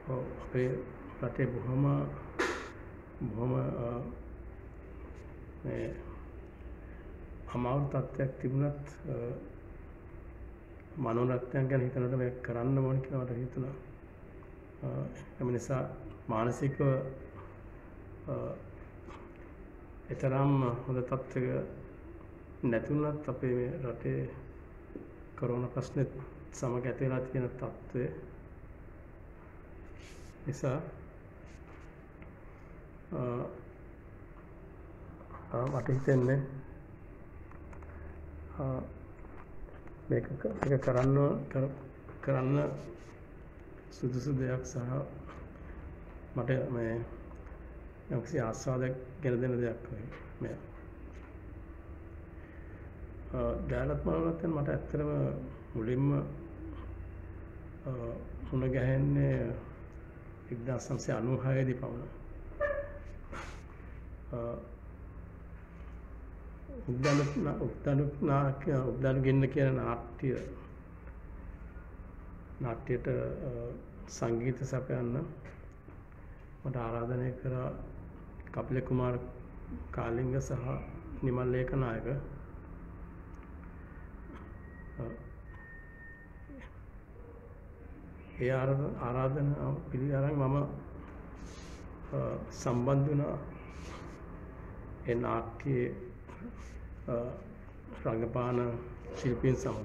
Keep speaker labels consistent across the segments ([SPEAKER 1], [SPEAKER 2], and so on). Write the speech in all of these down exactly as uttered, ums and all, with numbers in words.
[SPEAKER 1] අපේ රටේ බොහොම බොහොම මේ අමාරු තත්ත්වයක් තිබුණත් මනෝරත්නයන් ගැන හිතනකොට මේක කරන්න ඕන කියලා මට හිතුණා. එම නිසා මානසිකව එතරම් හොඳ තත්ත්වයක නැතුණත් අපේ මේ රටේ කොරෝනා ප්‍රශ්නෙත් සමග ඇති වෙලා තියෙන තත්ත්වය නිසා මට හිතෙන්නේ මේක මේක කරන්න කරන්න සුදුසු දෙයක් සහ මට මේ යම්කිසි ආස්වාදයක් ගෙන දෙන දෙයක් මේ ජයලත් මනෝරත්නයන් මට ඇත්තටම මුලින්ම මුණ ගැහෙන්නේ එක්දාස් නවසිය අනූහය දී පමණ. උද්දන උද්දන නාට්‍ය උද්දන ගින්න කියන නාට්‍ය නාට්‍යයට සංගීත සපයන්න මට ආරාධනය කරා කපිල කුමාර කාලිංග සහ නිමල් ලේකනායක. ඒ ආරාධනාව පිළිඅරන් මම සම්බන්ධ වුණා ඒ නාට්‍යයේ රංගපාන ශිල්පීන් සමග.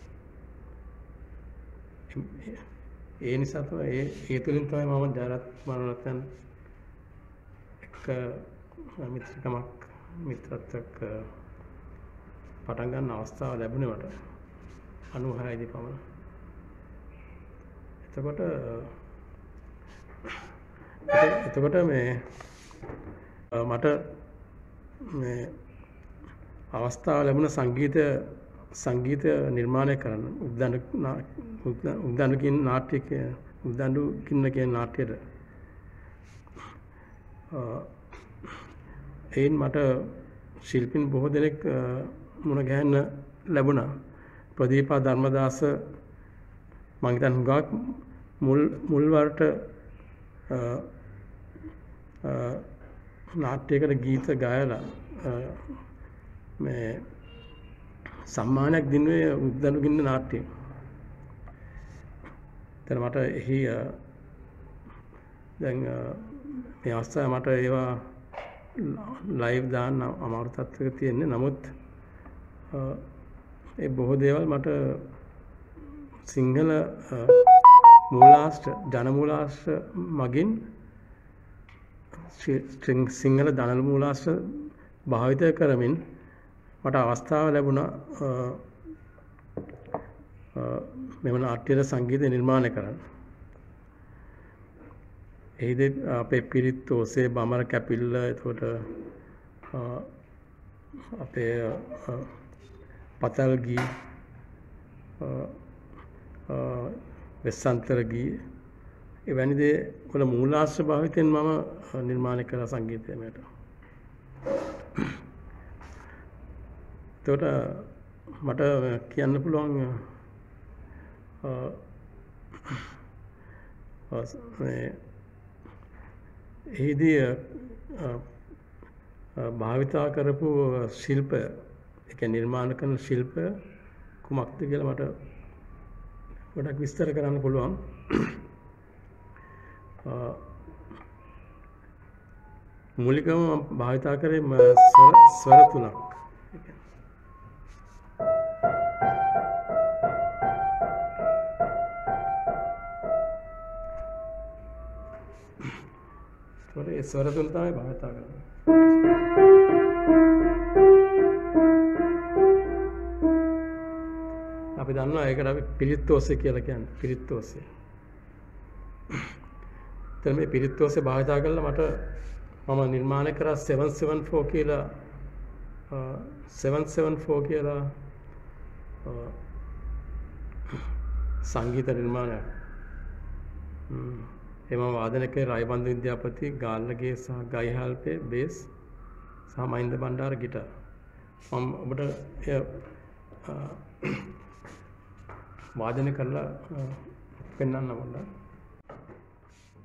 [SPEAKER 1] ඒ නිසා තමයි ඒ ඒ තුලින් තමයි මම ජයලත් මනෝරත්නයන් එක්ක මිත්‍රකමක් මිත්‍රත්වයක් පටන් ගන්න අවස්ථාව ලැබුණේ මට අනූහය දී පමණ. එතකොට එතකොට මේ මට මේ අවස්ථාව ලැබුණ සංගීත සංගීත නිර්මාණය කරන්න උද්දන උද්දන කියන නාට්‍යක උද්දන කින්න කියන නාට්‍යයට එයින් මට ශිල්පීන් බොහෝ දෙනෙක් මුණ ගැහෙන්න ලැබුණා. ප්‍රදීපා ධර්මදාස මම හිතන්නේ හුඟක් මුල් මුල් වරට නාට්‍යයකට ගීත ගායලා මේ සම්මානයක් දිනුවේ උද්දනු ගින්න නාට්‍යය. දැන් මට එහි දැන් මේ අවස්ථාවේ මට ඒවා ලයිව් දාන්න අමාරු තත්ත්වයක තියෙන්නේ. නමුත් ඒ බොහෝ දේවල් මට සිංහල මූලාශ්‍ර ජන මූලාශ්‍ර මගින් සිංහල ජන මූලාශ්‍ර භාවිතය කරමින් මට අවස්ථාව ලැබුණා මෙම නාට්‍යයේ සංගීත නිර්මාණය කරන්න. එහිදී අපේ පිරිත් ඔසේ බමර කැපිල්ල එතකොට අපේ පතල් ගී වෙස්සන්තර ගී එවැනි දේ වල මූලාශ්‍ර භාවිතයෙන් මම නිර්මාණය කළ සංගීතයට. එතකොට මට කියන්න පුළුවන් එහිදී භාවිතා කරපු ශිල්පය ඒ කියන්නේ නිර්මාණ කරන ශිල්පය කුමක්ද කියලා මට ගොඩක් විස්තර කරන්න පුළුවන්. මූලිකවම මම භාවිතා කරේ ස්වර ස්වර තුනක්. ඒ ස්වර තුන තමයි භාවිතා කරන්නේ. අපි දන්නවා ඒකට අපි පිරිත් ඔස්සේ කියලා කියන්නේ පිරිත් ඔස්සේ. දැන් මේ පිරිත් ඔස්සේ භාවිතා කළා මට මම නිර්මාණය කරා seven seven four කියලා seven seven four කියලා සංගීත නිර්මාණයක්. එම වාදනකේ රයිබන්දු විද්‍යාපති ගාල්ලගේ සහ ගයිහල්පේ බේස් සහ මහින්ද බණ්ඩාර ගිටාර්. මම ඔබට එය වාදනය කරලා පෙන්වන්න ඕන.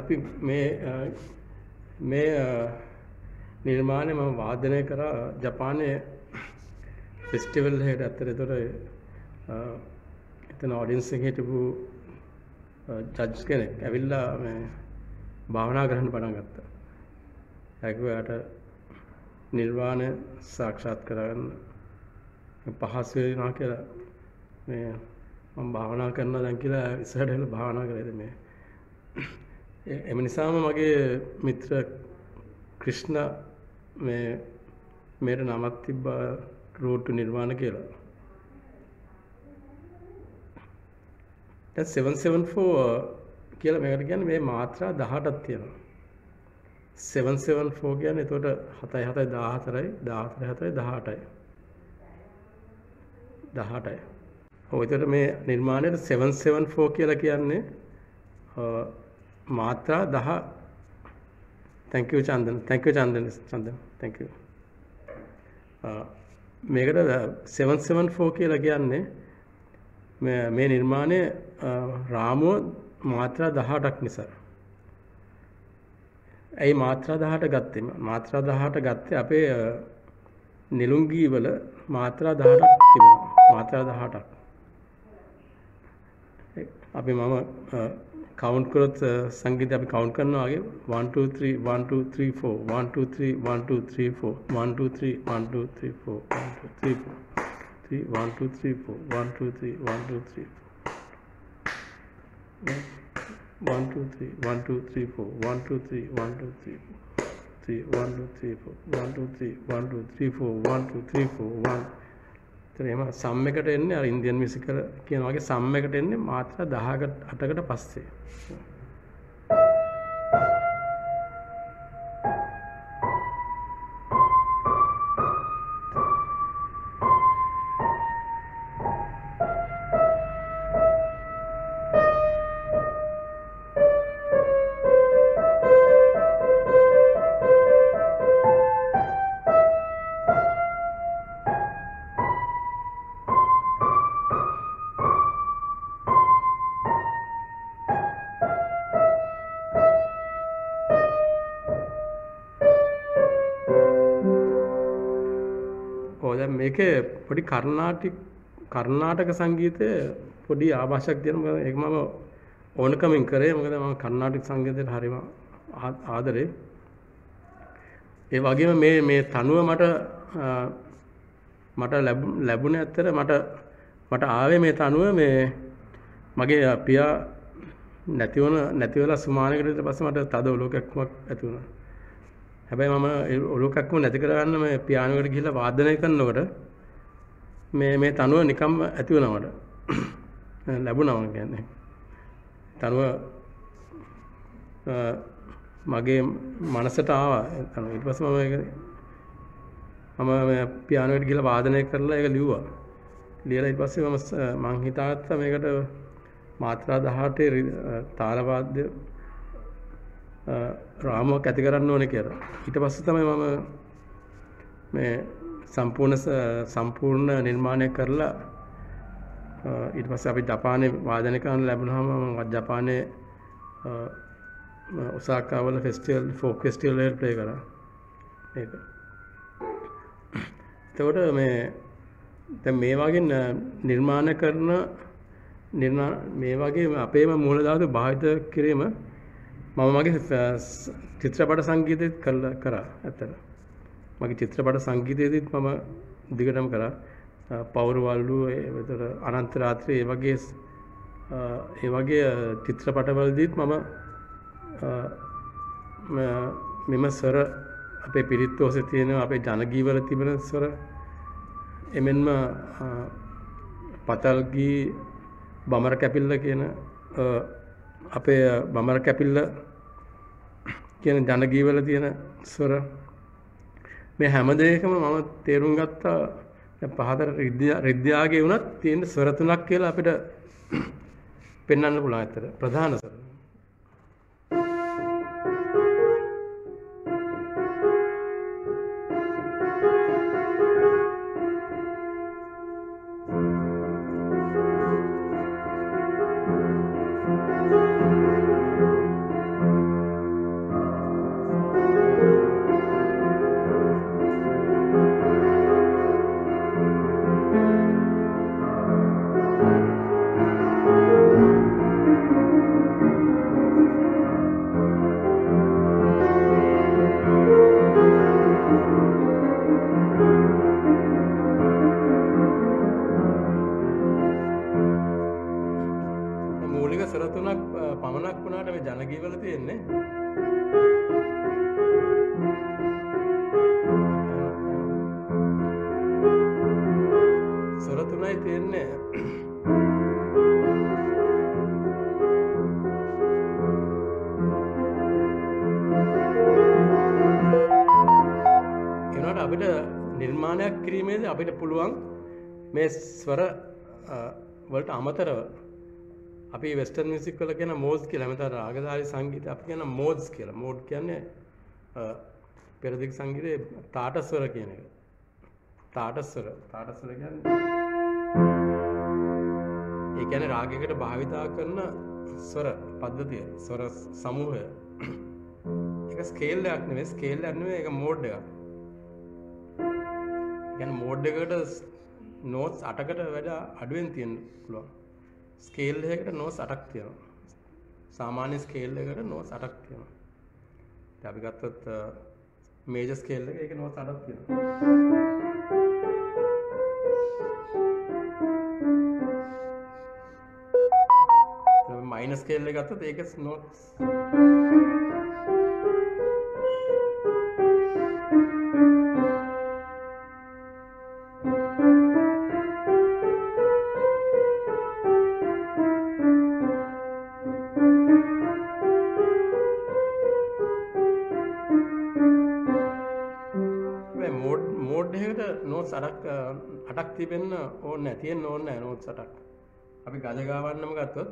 [SPEAKER 1] අපි මේ මේ නිර්මාණය මම වාදනය කරා ජපානයේ ෆෙස්ටිවල් එකකට. ඇත්තට ඒතර එතන ඔඩියන්ස් එකේ හිටපු ජජ් කෙනෙක් ඇවිල්ලා මේ භාවනා කරන්න පටන් ගත්තා. ඒකවට නිර්වාණය සාක්ෂාත් කරගන්න පහසු වෙනවා කියලා මේ මම භාවනා කරනවා දැන් කියලා ඉස්සරහට වෙලා භාවනා කරේද මේ. එම නිසාම මගේ මිත්‍ර ක්‍රිෂ්ණ මේ මේට නමක් තිබ්බා road to නිර්වාණ කියලා. දැන් seven seven four කියලා මේකට කියන්නේ මේ මාත්‍රා දහඅටක් තියෙනවා. seven seven four කියන්නේ එතකොට හතයි හතයි දාහතරයි දාහතරයි හතරයි දහඅටයි දහඅටයි. ඔය එතකොට මේ නිර්මාණයට seven seven four කියලා කියන්නේ මාත්‍රා දහ. thank you Chandana thank you Chandana Chandana thank you. මේකට seven seven four කියලා කියන්නේ මේ මේ නිර්මාණයේ රාමුව මාත්‍රා දහඅටක් නිසා. ඒ මාත්‍රා දහඅට ගත්තේ මාත්‍රා දහඅට ගත්තේ අපේ නිලුංගී වල මාත්‍රා දහඅටක් තිබෙනවා. මාත්‍රා දහඅටක්. අපි මම කවුන්ට් කරොත් සංගීතය අපි කවුන්ට් කරනවා වගේ one two three one two three four one two three one two three four one two three one two three four one two three four three one two three four one two three one two three one two three one two three four one two three one two three three one two three four one two three one two three four one two three four one. ඒතර එහෙම සම් එකට එන්නේ අර Indian music වල කියන වගේ සම් එකට එන්නේ මාත්‍රා දහකට අටකට පස්සේ. මේකේ පොඩි කර්ණාටික කර්ණාටක සංගීතයේ පොඩි ආభాෂයක් තියෙනවා. ඒක මම ඕනකමින් කරේ. මොකද මම කර්ණාටක සංගීතයට හරිම ආදරේ. ඒ වගේම මේ මේ තනුව මට මට ලැබුණේ ඇත්තට මට මට ආවේ මේ තනුව මේ මගේ පියා නැති වුණ නැති වෙලා සුමානකට ඊට පස්සේ මට තද ඔලෝකක්මක් ඇති වුණා. හැබැයි මම ඔලෝකක්ම නැති කරගන්න මේ පියානෝ එකට ගිහිල්ලා වාදනය කරනකොට මේ මේ තනුව නිකම්ම ඇති වුණා මට. ලැබුණා මම කියන්නේ. තනුව මගේ මනසට ආවා. ඊට පස්සේ මම ඒක මම පියානෝ එකට ගිහිල්ලා වාදනය කරලා ඒක ලිව්වා. ලියලා ඊට පස්සේ මම මං හිතාගත්තා මේකට මාත්‍රා දහඅටේ තාලවාද්‍ය රාමුවක් ඇති කරන්න ඕනේ කියලා. ඊට පස්සේ තමයි මම මේ සම්පූර්ණ සම්පූර්ණ නිර්මාණය කරලා ඊට පස්සේ අපි ජපානයේ වාදනය කරන්න ලැබුණාම මම ජපානයේ ඔසාකා වල ෆෙස්ටිවල් ෆෝක් ෆෙස්ටිවල් එකකට ප්ලේ කරා. ඒක. එතකොට මේ දැන් මේ වගේ නිර්මාණ කරන මේ වගේ අපේම මූල ධාතු භාවිත කිරීම මම මගේ චිත්‍රපට සංගීතෙත් කරා. ඇත්තට මගේ චිත්‍රපට සංගීතයේදීත් මම දිගටම කරා. පවුරවල්ලු ඒතර අනන්ත රාත්‍රී ඒ වගේ ඒ වගේ චිත්‍රපටවලදීත් මම මෙම ස්වර අපේ පිරිත් ඔස්සේ තියෙන අපේ ජනගීවල තිබෙන ස්වර එමෙන්ම පතල් ගී බමර කැපිල්ල කියන අපේ බමර කැපිල්ල කියන ජනගීවල තියෙන ස්වර මේ හැම දෙයකම මම තේරුම් ගත්තා. පහතර රිද්‍යාගේ වුණත් තියෙන ස්වර තුනක් කියලා අපිට පෙන්වන්න පුළුවන්. ඇත්තට ප්‍රධාන ස්වර පමණක් වුණාට මේ ජනගීවල තියෙන්නේ ස්වර තුනයි තියෙන්නේ. ඒනට අපිට නිර්මාණයක් කිරීමේදී අපිට පුළුවන් මේ ස්වර වලට අමතරව අපි වෙස්ටර්න් මියුසික් වල කියන මෝඩ්ස් කියලා හැමදාම රාගධාරී සංගීතය අපි කියන මෝඩ්ස් කියලා. මෝඩ් කියන්නේ පෙරදිග සංගීතයේ තාට ස්වර කියන එක. තාට ස්වර. තාට ස්වර කියන්නේ ඒ කියන්නේ රාගයකට භාවිතා කරන ස්වර පද්ධතිය, ස්වර සමූහය. ඒක ස්කේල් එකක් නෙවෙයි, ස්කේල් එකක් නෙවෙයි, ඒක මෝඩ් එකක්. ඒ කියන්නේ මෝඩ් එකකට නෝට්ස් අටකට වඩා අඩුවෙන් තියෙන්න පුළුවන්. ස්කේල් එකකට නෝට්ස් අටක් තියෙනවා. සාමාන්‍ය ස්කේල් එකකට නෝට්ස් අටක් තියෙනවා. ඉතින් අපි ගත්තොත් මේජර් ස්කේල් එක ඒක නෝට්ස් අටක් තියෙනවා. ඊට මයිනර් ස්කේල් එක ගත්තොත් ඒක නෝට්ස් අටක් තිබෙන්න ඕනේ නැහැ. තියෙන්න ඕනේ නැහැ නෝට්ස් අටක්. අපි ගජ ගාවන්නම ගත්තොත්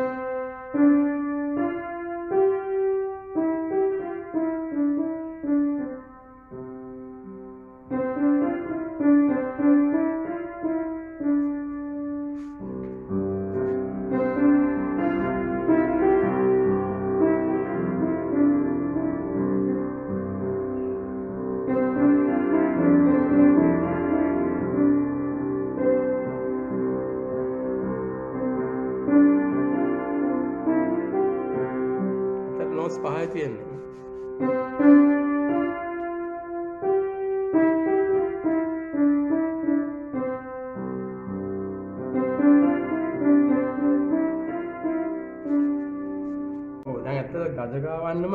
[SPEAKER 1] පහයි තියෙන්නේ. ඔව් දැන් ඇත්තට ගජ ගාවන්නම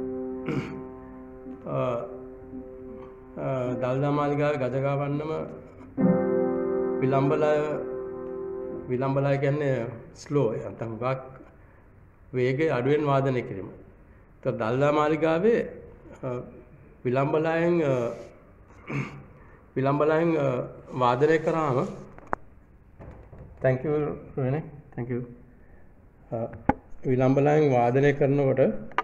[SPEAKER 1] දල්දා මාලිගාවේ ගජ ගාවන්නම විලම්බලය විලම්බලය කියන්නේ ස්ලෝ නැත්නම් වාක් වේගය අඩුවෙන් වාදනය කිරීම. तो दलदा मालिगावे विलंबलायन विलंबलायन वादने कराम thank you Rohini thank you विलंबलायन वादने करනකොට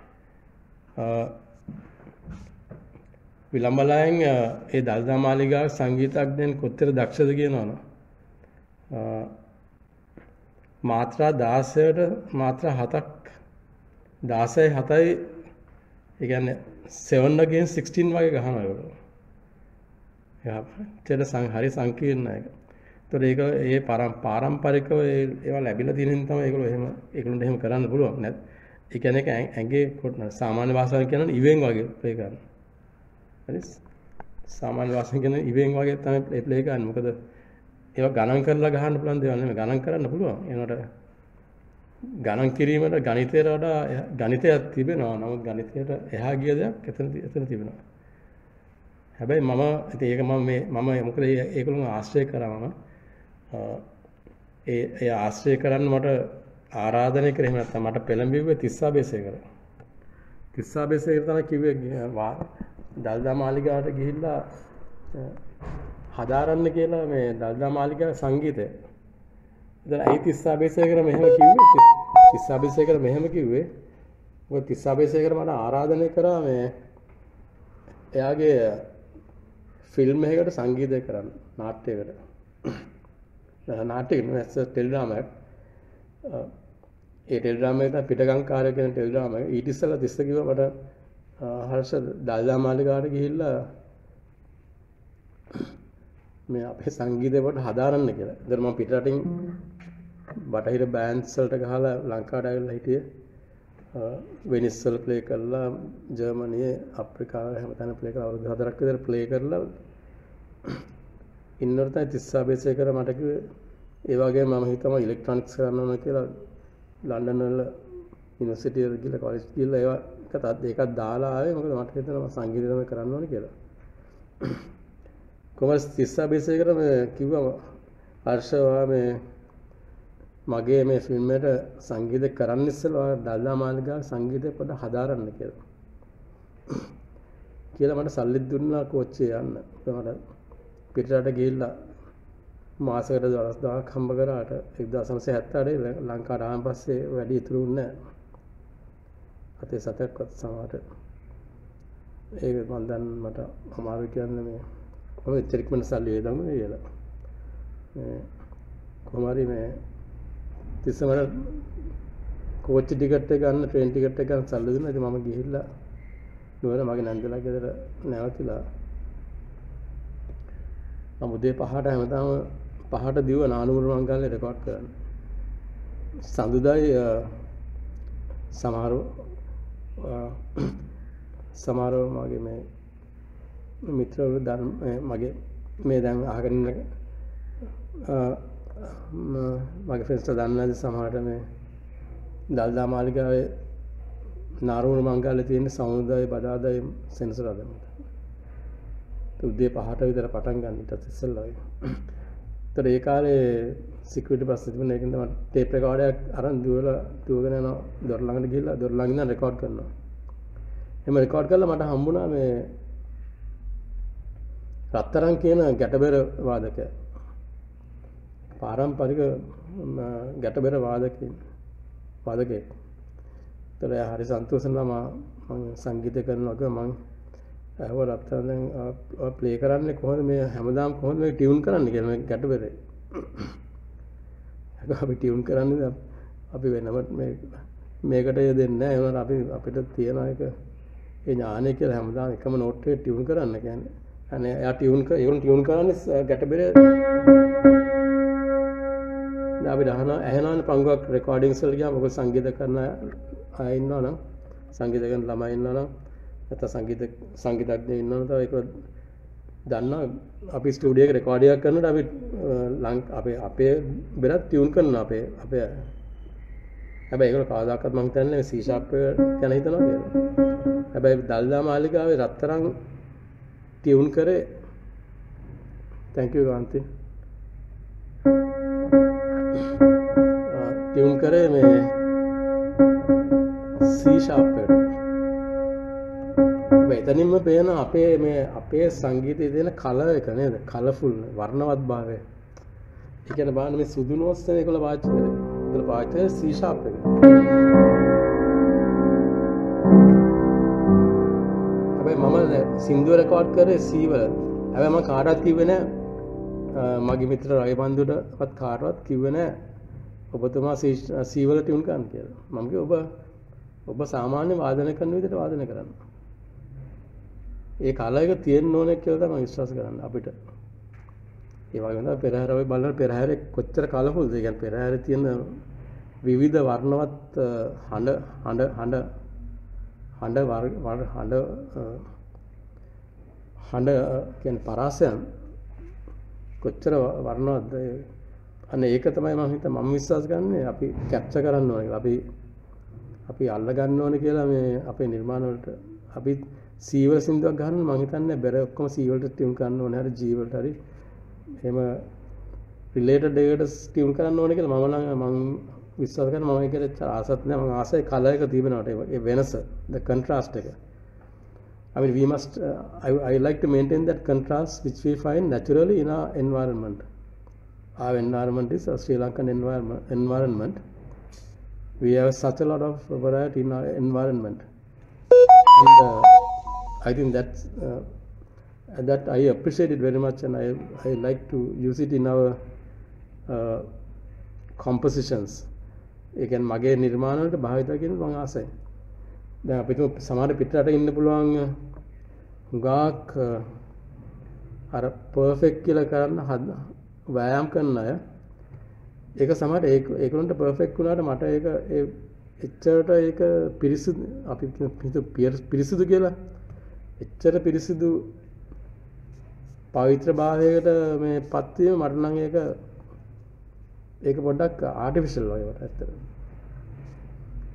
[SPEAKER 1] විලම්බලායන් ඒ දල්දා මාලිගාවේ සංගීතඥයන් කොච්චර දක්ෂද කියනවනේ මාත්‍රා දාසයට මාත්‍රා හතක් දාසයි හතයි ඒ කියන්නේ seven against sixteen වගේ ගහනවා ඒගොල්ලෝ. එයා චේත හරි සංකීර්ණ එක. ඒතකොට ඒක ඒ පාරම්පරිකව ඒවා ලැබිලා තියෙන හින්දා තමයි ඒගොල්ලෝ එහෙම ඒගොල්ලන්ට එහෙම කරන්න පුළුවන්. නැත් ඒ කියන්නේ ඒක ඇඟේ සාමාන්‍ය භාෂාවෙන් කියනවා ඉවෙන් වගේ ප්ලේ කරනවා. හරි සාමාන්‍ය භාෂාවෙන් කියන ඉවෙන් වගේ තමයි ප්ලේ කරන්නේ. මොකද ඒවා ගණන් කරලා ගහන්න පුළුවන් දේවල් නෙමෙයි. ගණන් කරන්න පුළුවන්. ඒනට ගණන් කිරීමට ගණිතයට වඩා ගණිතයක් තිබෙනවා. නමුත් ගණිතයට එහා ගිය දෙයක් එතන එතන තිබෙනවා. හැබැයි මම ඉතින් ඒක මම මේ මම මොකද ඒගොල්ලෝ ආශ්‍රය කරා මම ඒ ඒ ආශ්‍රය කරන්න මට ආරාධනය කරේ. එහෙම නැත්නම් මට පෙළඹෙන්නේ තිස්සා බේසේකර. තිස්සා බේසේකර තමයි කිව්වේ දල්දා මාලිගාවට ගිහිල්ලා හදාරන්න කියලා මේ දල්දා මාලිගාවේ සංගීතය. ඉතින් අයි තිස්සා බේසේකර මෙහෙම කිව්වේ තිස්සා බේසේකර මෙහෙම කිව්වේ මොකද තිස්සා බේසේකර මට ආරාධනය කරා මේ එයාගේ ෆිල්ම් එකකට සංගීතය කරන්න නාට්‍යයකට. නාට්‍යයක් නෙවෙයි ටෙලිඩ්‍රාම එකක්. ඒ ටෙලිඩ්‍රාම එක පිටගංකාරය කියන ටෙලිඩ්‍රාම එක. ඊට ඉස්සෙල්ලා තිස්ස කිව්වා මට හර්ෂ දල්දා මාලිගාවට ගිහිල්ලා මේ අපේ සංගීතය පොඩ්ඩක් හදාරන්න කියලා. ඉතින් මම පිටරටින් බටහිර බෑන්ඩ්ස් වලට ගහලා ලංකාවට ආවිල්ලා හිටියේ. වෙනිස් වල ප්ලේ කරලා ජර්මනියේ අප්‍රිකාවේ හැමතැනම ප්ලේ කරලා අවුරුදු හතරක් විතර ප්ලේ කරලා ඉන්නකොට තමයි තිස්සා බේසේකර මට කිව්වේ ඒ වගේ මම හිතම ඉලෙක්ට්‍රොනික්ස් කරන්න ඕන කියලා ලන්ඩන් වල යුනිවර්සිටි වල ගිහලා කොලෙජ් ගිහලා ඒවා එකත් ඒකත් දාලා ආවේ මොකද මට හිතෙනවා සංගීතය තමයි කරන්න ඕනේ කියලා. කොහොමද තිස්සා බේසයකට මේ කිව්වා හර්ෂවා මේ මගේ මේ ෆිල්ම් එකට සංගීතය කරන්න ඉස්සෙල්ලා දල්දා මාලිගාවේ සංගීතය පොඩ්ඩක් හදාරන්න කියලා. කියලා මට සල්ලිත් දුන්නා කෝච්චිය යන්න. මට පිටරට ගිහිල්ලා මාසයකට දවස් දහයක් හම්බ කරාට එක්දාස් නවසිය හැත්තෑ අටේ ලංකාවට ආවන් පස්සේ වැඩි ඉතුරු වුණේ නැහැ. අතේ සතක්වත් සමහරට ඒක මම දැන් මට අමාරු කියන්නේ මේ කොහොමද එච්චරක්ම සල්ලි වේදම කියලා. මේ කොහොම හරි මේ තිස්සමර කෝච්චි ටිකට් එක ගන්න ට්‍රේන් ටිකට් එක ගන්න සල්ලි දුන්නා. ඉතින් මම ගිහිල්ලා නුවර මගේ නන්දලා ගෙදර නැවතිලා මම උදේ පහට හැමදාම පහට දිව නානුමුර මංගල්‍යේ රෙකෝඩ් කරන්නේ. සඳුදායි සමහරව සමහරව මගේ මේ මිත්‍රවරු ධර්ම මගේ මේ දැන් අහගෙන ඉන්න මගේ ෆ්‍රෙන්ඩ්ස්ලා දන්නවාද සමහරට මේ දල්දා මාලිගාවේ නානුමුර මංගල්‍යේ තියෙන සමුදාය බදාදායි සෙන්සර් අදමත. උදේ පහට විතර පටන් ගන්න ඊට ඉස්සෙල්ලා. ඒතර ඒ කාලේ සිකියුරිටි බස් තිබුණා. ඒකෙන්ද මම ටේප් රෙකෝඩරයක් අරන් දුවලා දුවගෙන යනවා දොර ළඟට ගිහිල්ලා දොර ළඟ ඉඳන් රෙකෝඩ් කරනවා. එහෙම රෙකෝඩ් කරලා මට හම්බුණා මේ රත්තරන් කියන ගැටබෙර වාදකය. පාරම්පරික ගැටබෙර වාදකෙක් වාදකෙක්. ඒතර හරි සන්තෝෂ වුණා මම සංගීතය කරනවා මම ඇහුව රත්තරන් දැන් ප්ලේ කරන්නේ කොහොමද මේ හැමදාම කොහොමද මේ ටියුන් කරන්නේ කියලා මේ ගැටබෙරේ. ඒක අපි ටියුන් කරන්නේ අපි වෙනම මේ මේකට දෙන්නේ නැහැ. ඒ වුණාට අපි අපිට තියෙන එක ඒ ඥානය කියලා හැමදාම එකම නෝට් එකේ ටියුන් කරන්න කියන්නේ. අනේ එයා ටියුන් කර ඒගොල්ලෝ ටියුන් කරන්නේ ගැටබෙරේ. දැන් අපි දහන ඇහෙනවනේ පංගුවක් රෙකෝඩින්ග්ස් වල ගියාම මොකද සංගීත කරන අය ඉන්නවනම් සංගීත කරන ළමයි ඉන්නවනම් නැත්නම් සංගීත සංගීතඥයෝ ඉන්නවනම් තව ඒක දන්නා අපි ස්ටුඩියෝ එකේ රෙකෝඩ් එකක් කරනකොට අපි අපේ අපේ බෙරත් ටියුන් කරනවා අපේ අපේ හැබැයි ඒගොල්ලෝ කවදාකවත් මම හිතන්නේ C sharp ගැන හිතනවා කියලා. හැබැයි දල්දා මාලිගාවේ රත්තරන් ටියුන් කරේ thank you කාන්ති ටියුන් කරේ මේ C sharp එකට. එතනින්ම පේන අපේ මේ අපේ සංගීතයේ තියෙන කලර් එක නේද? කලර්ෆුල් වර්ණවත් භාවය. ඒ කියන්නේ බලන්න මේ සුදු නෝට්ස් නේ ඒගොල්ලෝ පාවිච්චි කරේ. ඒගොල්ලෝ පාවිච්චි කරේ C sharp එක. හැබැයි මම සින්දුව රෙකෝඩ් කරේ C වල. හැබැයි මම කාටවත් කිව්වේ නැහැ. මගේ මිත්‍ර රවිබන්දුටවත් කාටවත් කිව්වේ නැහැ. ඔබතුමා C වල ටියුන් කරන්න කියලා. මම කිව්වා ඔබ ඔබ සාමාන්‍ය වාදනය කරන විදිහට වාදනය කරන්න. ඒ කල එක තියෙන්න ඕනේ කියලා තමයි විශ්වාස කරන්නේ අපිට. ඒ වගේම තමයි පෙරහැර ඔය බලන පෙරහැරේ කොච්චර කලෆුල්ද. ඒ කියන්නේ පෙරහැරේ තියෙන විවිධ වර්ණවත් හඬ හඬ හඬ හඬ හඬ හඬ කියන්නේ පරාසයන් කොච්චර වර්ණවත්ද. අනේ ඒක තමයි මම හිත මම විශ්වාස කරන්නේ අපි කැප්චර් කරන්න ඕනේ. අපි අපි අල්ල ගන්න ඕනේ කියලා මේ අපේ නිර්මාණ වලට අපි C වල සින්දුවක් ගන්න මම හිතන්නේ බෙර ඔක්කොම C වලට ටියුන් කරන්න ඕනේ. හරි G වලට හරි එහෙම රිලේටඩ් එකට ටියුන් කරන්න ඕනේ කියලා මම නම් මම විශ්වාස කරනවා. මම ඒකට ආසත් නැහැ. මම ආසයි කලර් එක තිබෙනවට ඒ වෙනස the contrast එක. I mean we must uh, I, I like to maintain that contrast which we find naturally in our environment. Our environment is a Sri Lankan environment environment. We have such a lot of variety in our environment. And uh, I think that's uh, that I appreciate it very much, and I I like to use it in our uh, compositions. ඒ කියන්නේ මගේ නිර්මාණ වලට භාවිත කියන මම ආසයි. දැන් අපිට සමහර පිටරට ඉන්න පුළුවන් හුඟක් අර පර්ෆෙක්ට් කියලා කරන්න වෑයම් කරන අය. ඒක සමහර ඒක ඒකලන්ට පර්ෆෙක්ට් වුණාට මට ඒක ඒ එච්චරට ඒක පිරිසිදු අපි පිරිසිදු කියලා එච්චර පිරිසිදු පවිත්‍ර භාවයකට මේ පත් වීම මට නම් ඒක ඒක පොඩ්ඩක් ආටිෆිෂල් වගේ වට ඇත්තට.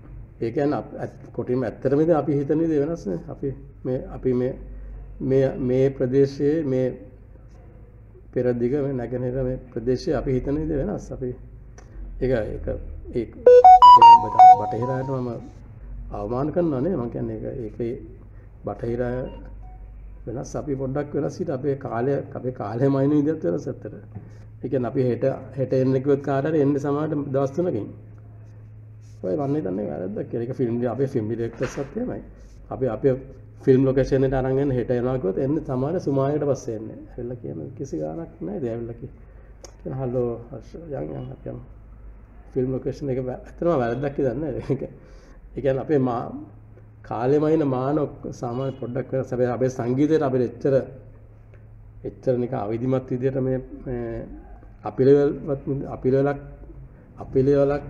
[SPEAKER 1] ඒ කියන්නේ කොටින්ම ඇත්තටම ඉතින් අපි හිතන දේ වෙනස් නේ. අපි මේ අපි මේ මේ මේ ප්‍රදේශයේ මේ පෙරදිග මේ නැගෙනහිර මේ ප්‍රදේශයේ අපි හිතන දේ වෙනස්. අපි ඒක ඒක ඒක බටහිරාට මම අවමාන කරනවා නේ. මම කියන්නේ ඒක ඒකේ බටහිරා වෙනස් අපි පොඩ්ඩක් වෙනස් හිට අපේ කාලය අපේ කාලයම අයින විදිහට වෙනස් ඇත්තට. ඒ කියන්නේ අපි හෙට හෙට එන්න කිව්වොත් කාට හරි එන්න සමහරට දවස් තුනකින්. ඔය වන්නේ දන්නේ වැරද්දක් කියලා. ඒක ෆිල්ම් අපේ ෆිල්ම් ඩිරෙක්ටර්ස්වත් එහෙමයි. අපි අපේ ෆිල්ම් ලොකේෂන් එකට අරන් එන්න හෙට එනවා කිව්වොත් එන්න සමහර සුමානකට පස්සේ එන්නේ. ඇවිල්ලා කියන කිසි ගාණක් නැහැ. ඒ ඇවිල්ලා කියන හලෝ හර්ෂ යන් යන් අපි යමු. ෆිල්ම් ලොකේෂන් එක ඇත්තටම වැරද්දක් කියලා දන්නේ නැහැ. ඒ කියන්නේ අපේ මා කාලෙමයින මාන සාමාන්‍ය පොඩ්ඩක් වෙනස්. හැබැයි අපේ සංගීතයට අපිට එච්චර එච්චර නිකන් අවිධිමත් විදියට මේ අපිලෙවල්වත් අපිලෙවලක් අපිලෙවලක්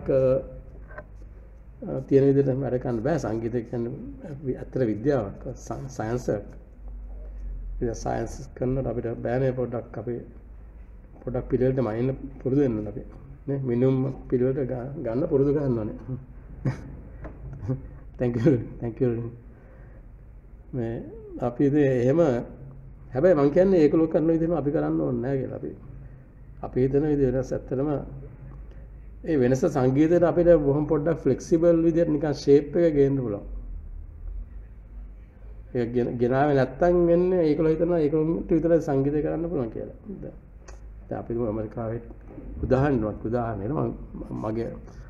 [SPEAKER 1] තියෙන විදිහට වැඩ කරන්න බෑ. සංගීතය කියන්නේ ඇත්තට විද්‍යාවක්, සයන්ස් එකක්. ඉතින් සයන්ස් කරනකොට අපිට බෑනේ පොඩ්ඩක් අපි පොඩ්ඩක් පිළිවෙලට මනින්න පුරුදු වෙන්න ඕනේ අපි. නේ මිනිමම් පිළිවෙලට ගන්න පුරුදු කරන්න ඕනේ. thank you thank you මේ අපි ඉතින් එහෙම හැබැයි මම කියන්නේ ඒක ලොක් කරන විදිහම අපි කරන්න ඕනේ නැහැ කියලා. අපි අපි හිතන විදිහ වෙනස් ඇත්තටම ඒ වෙනස සංගීතයට අපිට බොහොම පොඩ්ඩක් ෆ්ලෙක්සිබල් විදිහට නිකන් ෂේප් එක ගේන්න පුළුවන්. ඒක ගෙනාවේ නැත්තම් වෙන්නේ ඒකල හිතනවා ඒකලට විතරයි සංගීතය කරන්න පුළුවන් කියලා. දැන් අපි ඇමරිකාවේ උදාහරණයක් උදාහරණයක් මගේ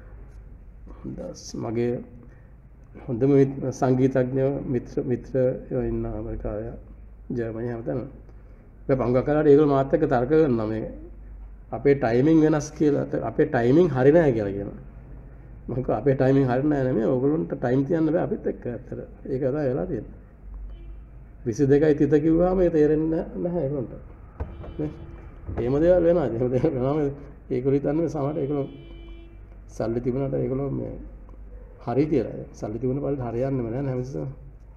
[SPEAKER 1] මගේ හොඳම සංගීතඥ මිත්‍ර මිත්‍ර ඉන්න ඇමරිකාවේ ජර්මනිය හැමතැනම මේ බංග කරලා ඒගොල්ලෝ මාත් එක්ක තර්ක කරනවා මේ අපේ ටයිමින් වෙනස් කියලා අපේ ටයිමින් හරි නැහැ කියලා කියනවා. මම කිව්වා අපේ ටයිමින් හරි නැහැ නෙමෙයි ඕගොල්ලන්ට ටයිම් තියන්න බෑ අපිත් එක්ක ඇත්තට. ඒක තමයි වෙලා තියෙන්නේ. විසි දෙකයි තිත කිව්වම ඒ තේරෙන්නේ නැහැ ඒගොල්ලන්ට. නේ? එහෙම දේවල් වෙනවා. එහෙම දේවල් වෙනවාම ඒගොල්ලෝ හිතන්නේ සමහරට ඒගොල්ලෝ සල්ලි තිබුණාට ඒගොල්ලෝ මේ හරි කියලා. සල්ලි තිබුණ බලද්දි හරියන්නේම නැහැ හැමතිස්සම.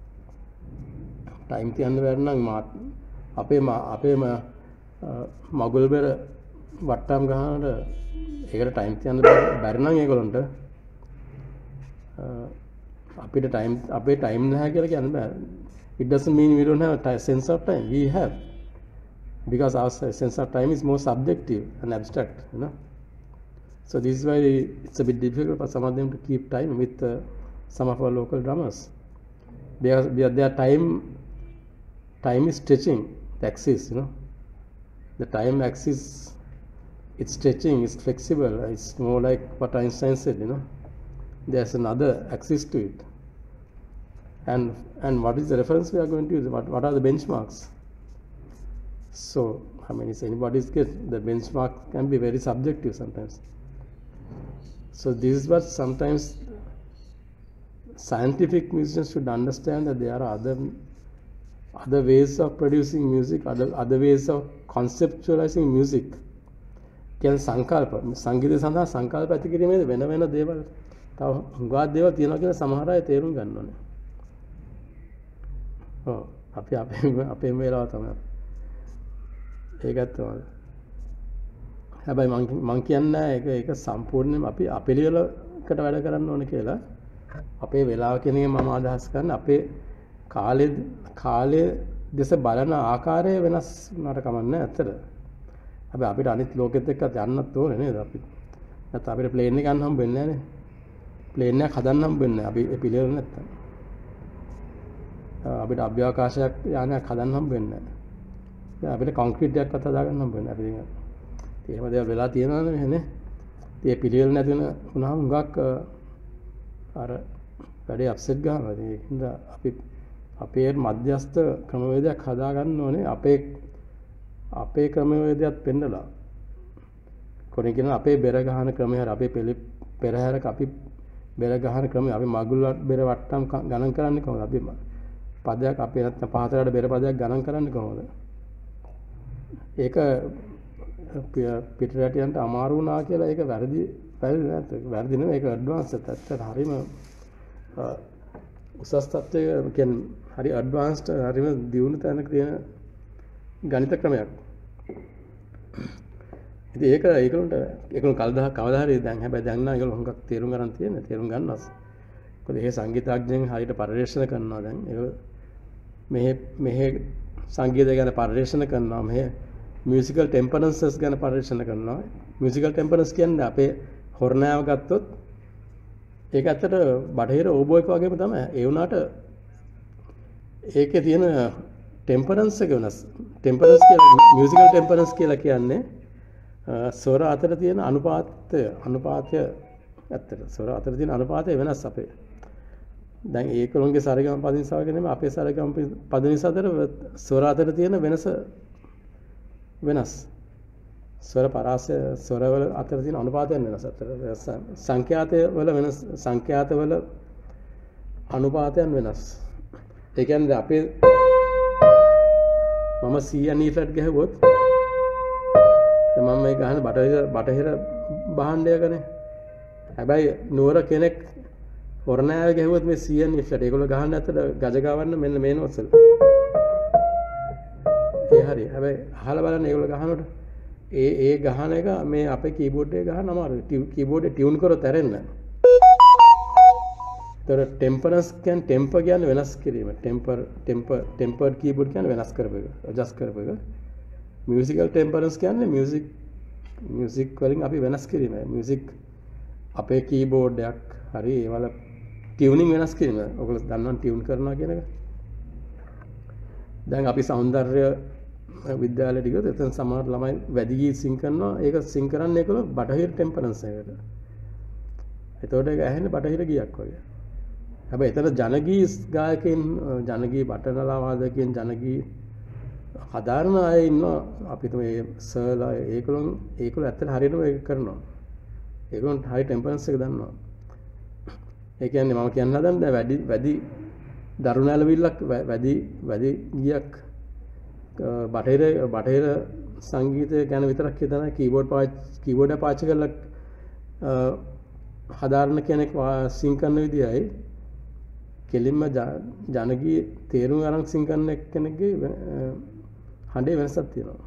[SPEAKER 1] ටයිම් තියන්න බැරි නම් මා අපේ අපේ මගුල් බෙර වට්ටම් ගහනට ඒකට ටයිම් තියන්න බැරි නම් ඒගොල්ලන්ට අපිට ටයිම් අපේ ටයිම් නැහැ කියලා කියන්න බෑ. It doesn't mean we don't have a sense of time. We have. Because our sense of time is more subjective and abstract, you know. So this is why it's a bit difficult for some of them to keep time with uh, some of our local drummers. Because their time, time is stretching the axis, you know. The time axis, it's stretching, it's flexible. It's more like what Einstein said, you know. There's another axis to it. And and what is the reference we are going to use? What, what are the benchmarks? So, I mean, it's anybody's guess. The benchmark can be very subjective sometimes. So this is what sometimes scientific musicians should understand, that there are other other ways of producing music, other other ways of conceptualizing music. කියන්නේ සංකල්ප සංගීතය සඳහා සංකල්ප ඇති කිරීමේ වෙන වෙන දේවල් තව හුඟා දේවල් තියෙනවා කියලා සමහර අය තේරුම් ගන්න ඕනේ. ඔව් අපි අපේ අපේ වේලාව තමයි. ඒකත් තමයි. හැබැයි මම මම කියන්නේ ඒක ඒක සම්පූර්ණයෙන්ම අපි අපිලියලකට වැඩ කරන්න ඕනේ කියලා. අපේ වෙලාව කියන එක මම අදහස් කරන්නේ අපේ කාලේ කාලයේ දෙස බලන ආකාරය වෙනස් වුණාට කමන්නේ ඇත්තට. හැබැයි අපිට අනිත් ලෝකෙත් එක්ක යන්නත් ඕනේ නේද අපි. නැත්නම් අපිට ප්ලේන් එක ගන්න හම්බ වෙන්නේ නැහැ නේ. ප්ලේන් එකක් හදන්න හම්බ වෙන්නේ නැහැ. අපි ඒ පිළිවෙල නැත්තම්. අපිට අභ්‍යවකාශයක් යානයක් හදන්න හම්බ වෙන්නේ නැහැ. දැන් අපිට කොන්ක්‍රීට් එකක්වත් හදාගන්න හම්බ වෙන්නේ නැහැ. අපි එහෙම දේවල් වෙලා තියෙනවා නේ. ඒ පිළිවෙල නැති වෙන වුණාම හුඟක් අර වැඩේ අප්සෙට් ගන්නවා. ඒකින්ද අපි අපේ මධ්‍යස්ථ ක්‍රමවේදයක් හදාගන්න ඕනේ. අපේ අපේ ක්‍රමවේදයක් පෙන්නලා. කොහොමද කියන අපේ බෙර ගහන ක්‍රමය හරි අපේ පෙරහැරක අපි බෙර ගහන ක්‍රමය අපි මගුල් බෙර වට්ටම් ගණන් කරන්නේ කොහොමද? අපි පදයක් අපේ නැත්නම් පහතරට බෙර පදයක් ගණන් කරන්නේ කොහොමද? ඒක පිටරටියන්ට අමාරු වුණා කියලා ඒක වැරදි වැරදි නැත්. වැරදි නෙවෙයි ඒක ඇඩ්වාන්ස් එකක්. ඇත්තට හරීම උසස් තත්ත්වයක කියන්නේ හරි ඇඩ්වාන්ස්ඩ් හරිම දියුණු තැනක තියෙන ගණිත ක්‍රමයක්. ඉතින් ඒක ඒකලුන්ට ඒකලුන් කල්දා කවදා හරි දැන් හැබැයි දැන් නම් ඒකලු හුඟක් තේරුම් ගන්න තියෙන තේරුම් ගන්නවා. මොකද මේ සංගීතඥයන් හරියට පරිශ්‍රණ කරනවා දැන්. ඒක මෙහෙ මෙහෙ සංගීතය ගැන පරිශ්‍රණ කරනවා. මෙහෙ මියුසිකල් ටෙම්පරන්සස් ගැන පරිශ්‍රණ කරනවා. මියුසිකල් ටෙම්පරන්ස් කියන්නේ අපේ හොර්නාව ගත්තොත් ඒක ඇත්තට බටහිර ඕබෝ එක වගේම තමයි. ඒ වුණාට ඒකේ තියෙන ටෙම්පරන්ස් එක වෙනස්. ටෙම්පරන්ස් කියලා මියුසිකල් ටෙම්පරන්ස් කියලා කියන්නේ ස්වර අතර තියෙන අනුපාතය අනුපාතය ඇත්තට ස්වර අතර තියෙන අනුපාතය වෙනස් අපේ. දැන් ඒකලොන්ගේ සාරගම පදනිසා වගේ නෙමෙයි අපේ සාරගම පදනිසා අතර ස්වර අතර තියෙන වෙනස වෙනස්. ස්වර පරාසය ස්වරවල අතර තියෙන අනුපාතයන් වෙනස්. අතර සංඛ්‍යාතය වල වෙනස් සංඛ්‍යාත වල අනුපාතයන් වෙනස්. ඒ කියන්නේ අපේ මම C and E flat ගහුවොත් මම මේ ගහන බටහිර බටහිර භාණ්ඩයකනේ. හැබැයි නුවර කෙනෙක් වර්ණාවේ ගහුවොත් මේ C and E flat ඒගොල්ලෝ ගහන්න ඇත්තට ගජ ගවන්න මෙන්න මේ නෝට්ස් වල. ඒ හරි. හැබැයි අහලා බලන්න ඒගොල්ලෝ ගහනකොට ඒ ඒ ගහන එක මේ අපේ කීබෝඩ් එකේ ගහන්න අමාරුයි. කීබෝඩ් එක ටියුන් කරොත් ඇරෙන්න. ඒතර ටෙම්පරන්ස් කියන්නේ ටෙම්පර් කියන්නේ වෙනස් කිරීම. ටෙම්පර් ටෙම්පර් ටෙම්පර්ඩ් කීබෝඩ් කියන්නේ වෙනස් කරපු එක. ඇඩ්ජස්ට් කරපු එක. මියුසිකල් ටෙම්පරන්ස් කියන්නේ මියුසික් මියුසික් වලින් අපි වෙනස් කිරීම. මියුසික් අපේ කීබෝඩ් එකක් හරි ඒවල ටියුනින් වෙනස් කිරීම. ඔයගොල්ලෝ දන්නවනේ ටියුන් කරනවා කියන එක. දැන් අපි సౌందර්ය විද්‍යාලයට ගියොත් එතන සමහර ළමයි වැඩි ගී සිං කරනවා. ඒක සිං කරන්නේ ඒකල බටහිර ටෙම්පරන්ස් එකකට. එතකොට ඒක ඇහෙන්නේ බටහිර ගීයක් වගේ. හැබැයි එතන ජනගී ගායකයන් ජනගී බටනලා වාදකයන් ජනගී හදාරන අය ඉන්නවා. අපි තුමේ සර්ලා ඒකලොන් ඒකලෝ ඇත්තට හරියටම ඒක කරනවා. ඒකලොන් හයි ටෙම්පරන්ස් එක දන්නවා. ඒ කියන්නේ මම කියන්න හදන්නේ වැඩි වැඩි දරුණු ඇලවිල්ලක් වැඩි වැඩි ගීයක් බටහිර බටහිර සංගීතය ගැන විතරක් හිතන කීබෝඩ් පාවිච්චි කීබෝඩ් එක පාවිච්චි කරලා හදාරන කෙනෙක් සිං කරන විදියයි කෙලින්ම ජනගී තේරුම් අරන් සිං කරන කෙනෙක්ගේ හඬේ වෙනසක් තියෙනවා.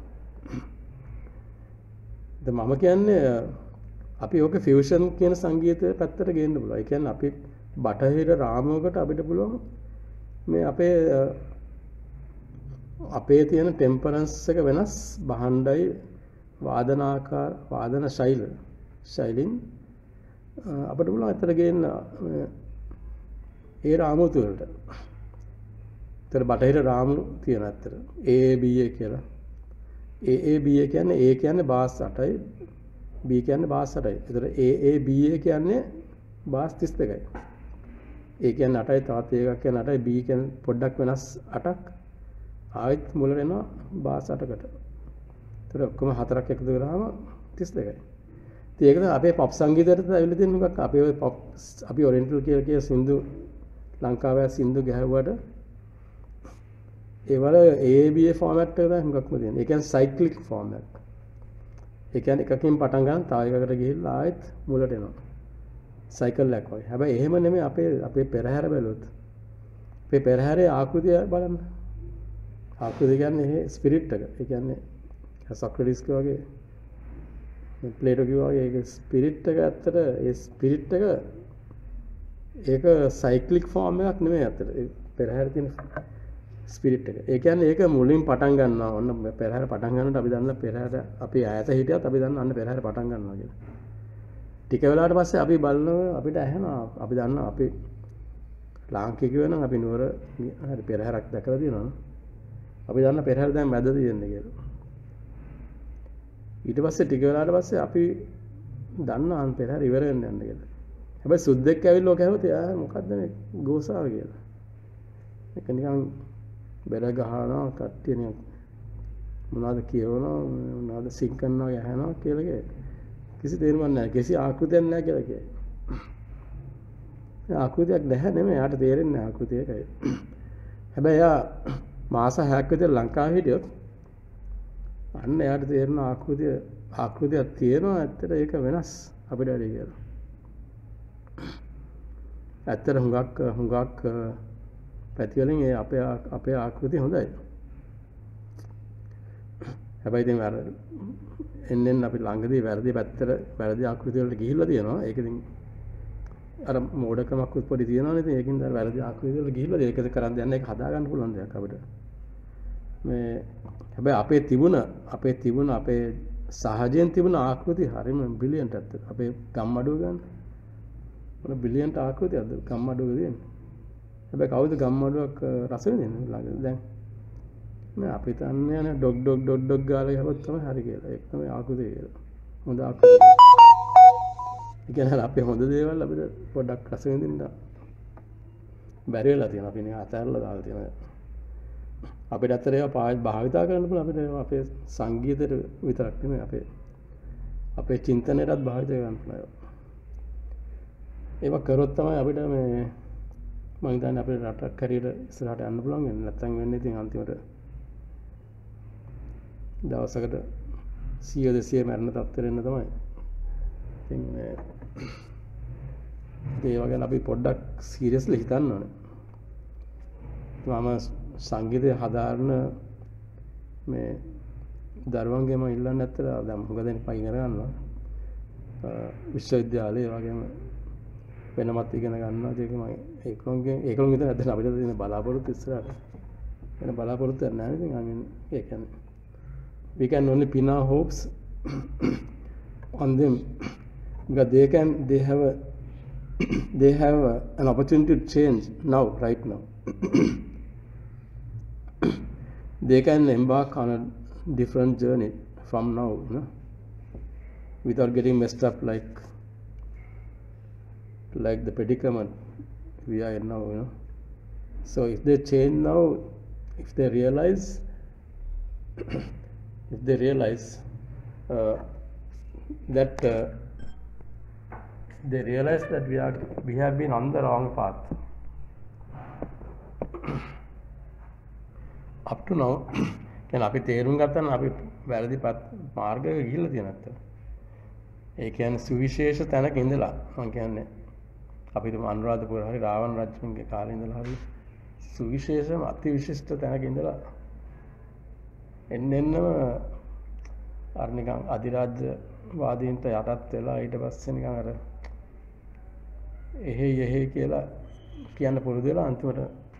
[SPEAKER 1] දැන් මම කියන්නේ අපි ඕක ෆියුෂන් කියන සංගීතය පැත්තට ගේන්න පුළුවන්. ඒ කියන්නේ අපි බටහිර රාමුවකට අපිට පුළුවන් මේ අපේ අපේ තියෙන ටෙම්පරන්ස් එක වෙනස් භාණ්ඩයි වාදනාකාර වාදන ශෛල ශෛලින් අපිට පුළුවන් අතට ගේන්න ඒ රාමුව තුළට. ඒතර බටහිර රාමු තියෙන අතර A A B A කියලා. A A B A කියන්නේ A කියන්නේ බාස් අටයි B කියන්නේ බාස් අටයි. ඒතර A A B A කියන්නේ බාස් තිස් දෙකයි. A කියන්නේ අටයි තවත් එකක් කියන්නේ අටයි B කියන්නේ පොඩ්ඩක් වෙනස් අටක්. ආයෙත් මුලට එනවා බාස් අටකට. ඒතර ඔක්කොම හතරක් එකතු කරාම තිස් දෙකයි. ඉතින් ඒක තමයි අපේ පොප් සංගීතයට ඇවිල්ලා තියෙන එකක්. අපි ඔය පොප් අපි ඔරියන්ටල් කියලා කිය සින්දු ලංකාවේ සින්දු ගැහුවට ඒ වල A B A ෆෝමැට් එක තමයි හුඟක්ම තියෙන්නේ. ඒ කියන්නේ සයික්ලික් ෆෝමැට්. ඒ කියන්නේ එකකින් පටන් ගන්න තව එකකට ගිහිල්ලා ආයෙත් මුලට එනවා. සයිකල් එකක් වගේ. හැබැයි එහෙම නෙමෙයි අපේ අපේ පෙරහැර බැලුවොත්. අපේ පෙරහැරේ ආකෘතිය බලන්න. ආකෘතිය කියන්නේ ඒ ස්පිරිට් එක. ඒ කියන්නේ සොක්‍රටිස් වගේ ප්ලේටෝ කිව්වා වගේ ඒක ස්පිරිට් එක ඇත්තට ඒ ස්පිරිට් එක ඒක සයික්ලික් ෆෝම් එකක් නෙමෙයි ඇත්තට. ඒ පෙරහැර තියෙන ස්පිරිට් එක. ඒ කියන්නේ ඒක මුලින් පටන් ගන්නවා. ඔන්න පෙරහැර පටන් ගන්නකොට අපි දන්න පෙරහැර අපි ඈත හිටියත් අපි දන්න අන්න පෙරහැර පටන් ගන්නවා කියලා. ටික වෙලාවට පස්සේ අපි බලනවා අපිට ඇහෙනවා අපි දන්නවා අපි ලාංකිකයෝ නම් අපි නුවර හරි පෙරහැරක් දැකලා තියෙනවනේ. අපි දන්න පෙරහැර දැන් මැද තියෙන්නේ කියලා. ඊට පස්සේ ටික වෙලාවට පස්සේ අපි දන්නා අන් පෙරහැර ඉවර වෙන්න යන්න කියලා. හැබැයි සුද්දෙක් ඇවිල්ලා ඔක හැවුවොත් එයා මොකද්ද මේ ගෝසාව කියලා. ඒක නිකන් බෙර ගහනවා කට්ටිය නිකන් මොනවද කියවනවා මොනවද සිං කරනවා යහනවා කියලා කිය. කිසි තේරුමක් නැහැ. කිසි ආකෘතියක් නැහැ කියලා කියයි. ආකෘතියක් නැහැ නෙමෙයි. යාට තේරෙන්නේ නැහැ ආකෘතිය එකයි. හැබැයි යා මාස හයක් විතර ලංකාවේ හිටියොත් අන්න යාට තේරෙන ආකෘතිය ආකෘතියක් තියෙනවා. ඇත්තට ඒක වෙනස් අපිට වැඩි කියලා. ඇත්තට හුඟක් හුඟක් පැති වලින් ඒ අපේ අපේ ආකෘතිය හොඳයි. හැබැයි ඉතින් අර එන්නෙන් අපි ළඟදී වැරදි පැත්තට වැරදි ආකෘති වලට ගිහිල්ලා තියෙනවා. ඒක ඉතින් අර මෝඩකමක් උත්පත්ති තියෙනවනේ. ඉතින් ඒකින්ද අර වැරදි ආකෘති වල ගිහිල්ලා ඒකද කරන් දෙන්න ඒක හදා ගන්න පුළුවන් දෙයක් අපිට. මේ හැබැයි අපේ තිබුණ අපේ තිබුණ අපේ සහජයෙන් තිබුණ ආකෘති හරිම බ්‍රිලියන්ට් ඇත්ත. අපේ ගම්මඩුව ගන්න. මොන බ්‍රිලියන්ට් ආකෘතියක්ද ගම්මඩුව දෙන්නේ. හැබැයි කවුද ගම්මඩුවක් රස විඳින්නේ ළඟ දැන් නෑ අපි තන්නේ යන ඩොග් ඩොග් ඩොග් ඩොග් ගාලා ගහුවොත් තමයි හරි කියලා. ඒක තමයි ආකෘතිය කියලා. හොඳ ආකෘතිය. ඒ කියන්නේ අපි හොඳ දේවල් අපිට පොඩ්ඩක් රස විඳින්න බැරි වෙලා තියෙනවා. අපි නේ අතහැරලා දාලා තියෙනවා. අපිට අතර ඒවා භාවිතා කරන්න පුළුවන්. අපිට අපේ සංගීතයට විතරක් නෙමෙයි අපේ අපේ චින්තනයටත් භාවිත කරන්න පුළුවන්. ඒවා කරොත් තමයි අපිට මේ මම හිතන්නේ අපේ රටක් හැටියට ඉස්සරහට යන්න පුළුවන් වෙන්නේ. නැත්නම් වෙන්නේ ඉතින් අන්තිමට දවසකට සිය දෙසිය මරණ තත්ත්වෙට එන්න තමයි. ඉතින් මේ ඒවා ගැන අපි පොඩ්ඩක් සීරියස්ලි හිතන්න ඕනේ. මම සංගීතය හදාරන මේ දරුවන්ගේ මම ඉල්ලන්නේ නැත්තර දැන් මොකද දෙන්නේ පයින් අරගන්නවා. විශ්වවිද්‍යාලේ ඒ වගේම වෙනමත් ඉගෙන ගන්නවා. ඒක මම ඒකලොන්ගේ ඒකලොන් විතර නැත්නම් අපිට තියෙන බලාපොරොත්තු ඉස්සරහට වෙන බලාපොරොත්තු නැහැ. ඉතින් I mean ඒ කියන්නේ we can only pin our hopes on them because they can they have a they have a, an opportunity to change now right now. They can embark on a different journey from now, you know, without getting messed up like like the predicament we are in now, you know. So if they change now, if they realize if they realize uh, that uh, they realize that we are we have been on the wrong path up to now. කියන්නේ අපි තේරුම් ගත්තා නම් අපි වැරදි මාර්ගයක ගිහිල්ලා තියෙන නැත්ත. ඒ කියන්නේ සුවිශේෂ තැනක ඉඳලා මම කියන්නේ අපි තුම අනුරාධපුර හරි රාවණ රජුන්ගේ කාලේ ඉඳලා හරි සුවිශේෂම අතිවිශිෂ්ට තැනක ඉඳලා එන්න එන්නම අර නිකන් අධිරාජ්‍යවාදීන්ට යටත් වෙලා ඊට පස්සේ නිකන් අර එහෙ එහෙ කියලා කියන්න පුරුදු වෙලා අන්තිමට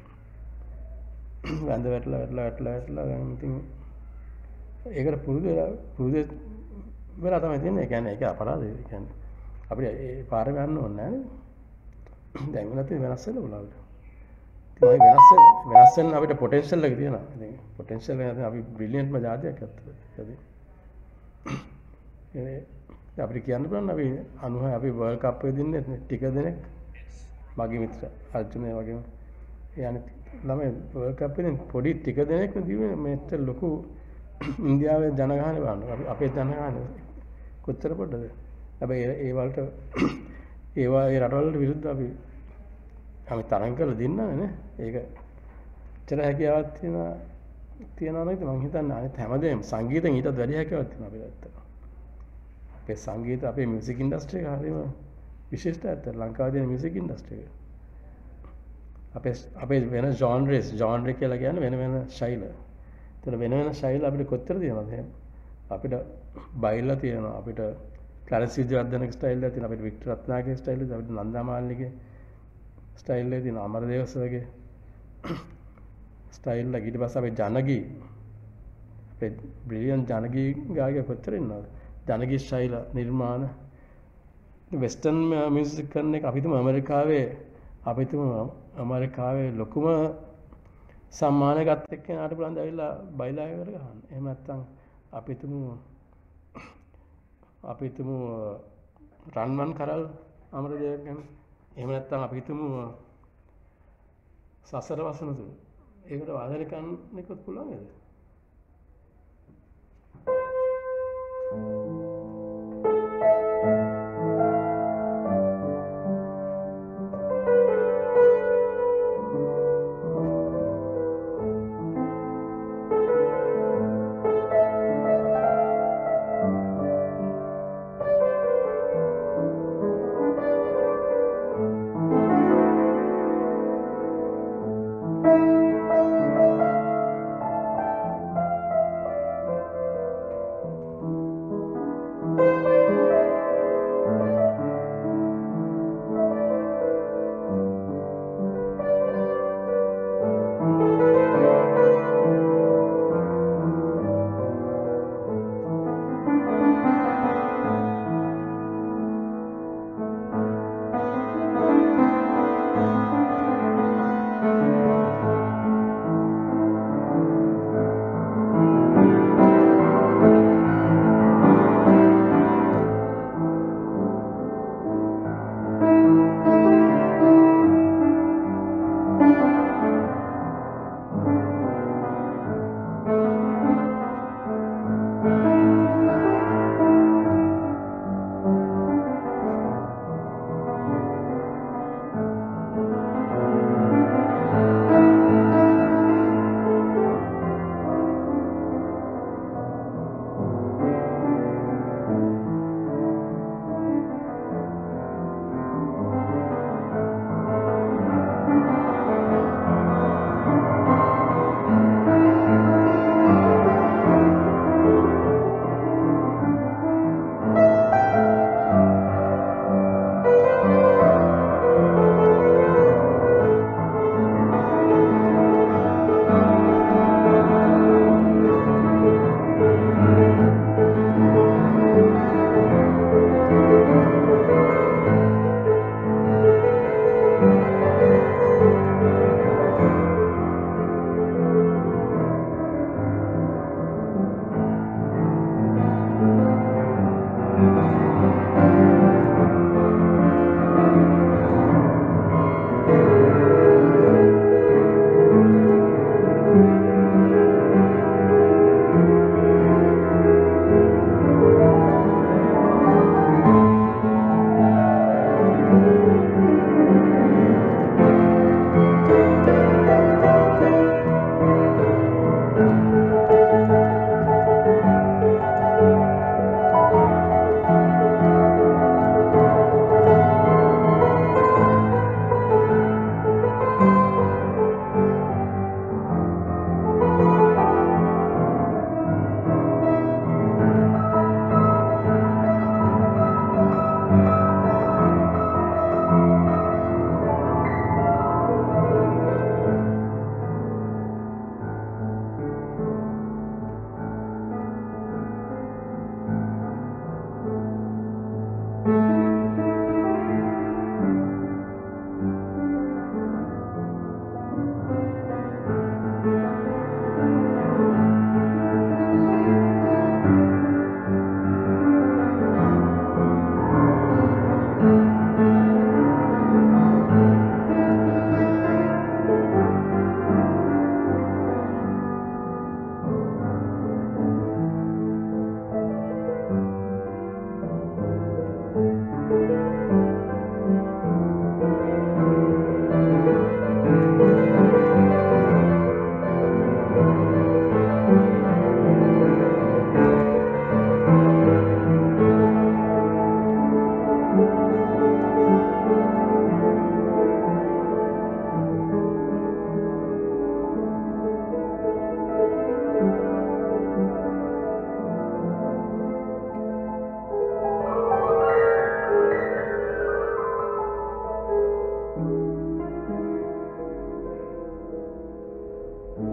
[SPEAKER 1] වැඳ වැටලා වැටලා වැටලා වැටලා දැන් ඉතින් ඒකට පුරුදු වෙලා පුරුදු වෙලා තමයි තියෙන්නේ. ඒ කියන්නේ ඒක අපරාධය. ඒ කියන්නේ අපිට ඒ පාරේ යන්න ඕනේ නැහැ නේද? දැන් වෙනත් වෙනස් වෙන්න පුළුවන්. ඉතින් වෙනස් වෙනස් වෙන්න අපිට පොටෙන්ෂල් එක තියෙනවා. ඉතින් පොටෙන්ෂල් එක නැත්නම් අපි බ්‍රිලියන්ට්ම જાතියක් ඇත්තට. ඒ අපිට කියන්න පුළුවන් අපි අනුහය අපි වර්ල්ඩ් කප් එකේ දින්නේ ටික දෙනෙක් මගේ මිත්‍ර අර්ජුනය වගේම ඒ අනිත් ළමයි වර්ල්ඩ් කප් එකෙන් පොඩි ටික දෙනෙක් දීවේ මෙච්චර ලොකු ඉන්දියාවේ ජනගහනය බලන්න. අපි අපේ ජනගහනය කොච්චර පොඩද? හැබැයි ඒ වලට ඒවා ඒ රටවලට විරුද්ධව අපි අපි තරඟ කරලා දින්නනේ නේ. ඒක චර හැකියාවක් තියෙන තියනවා නේද? මම හිතන්නේ අනිත් හැමදේම සංගීතෙන් ඊටත් වැඩි හැකියාවක් තියෙනවා අපිට ඇත්තට. අපේ සංගීත අපේ මියුසික් ඉන්ඩස්ට්‍රි එක හරිම විශේෂයි ඇත්තට. ලංකාවේ තියෙන මියුසික් ඉන්ඩස්ට්‍රි එක. අපේ අපේ වෙන ජොන්රස් ජොන්ර් කියලා කියන්නේ වෙන වෙන ශෛල. ඒතර වෙන වෙන ශෛල අපිට කොච්චර තියෙනවද? අපිට බයිලා තියෙනවා. අපිට ක්ලාරන්ස් විජයවර්ධනගේ ස්ටයිල් එක තියෙනවා. අපිට වික්ටර් රත්නායකගේ ස්ටයිල් එක, අපිට නන්දා මාලිනිගේ ස්ටයිල් එක තියෙනවා. අමරදේවසගේ ස්ටයිල් එක. ඊට පස්සේ අපේ ජනගී අපේ බ්‍රිලියන්ට් ජනගී ගායක කොච්චර ඉන්නවද? ජනගී ශෛල නිර්මාණ වෙස්ටර්න් මියුසික් කරන එක අපි තුම ඇමරිකාවේ අපි තුම ඇමරිකාවේ ලොකුම සම්මානයක් ගත්ත එක්කෙනාට පුළුවන් දැවිලා බයිලා එකට ගහන්න. එහෙම නැත්නම් අපි තුම අපි තුම රන්වන් කරල් අමරදේව ගැන. එහෙම නැත්නම් අපි තුම සසර වසන තුන. ඒකට වාදනය කරන්නකොත් පුළුවන් නේද?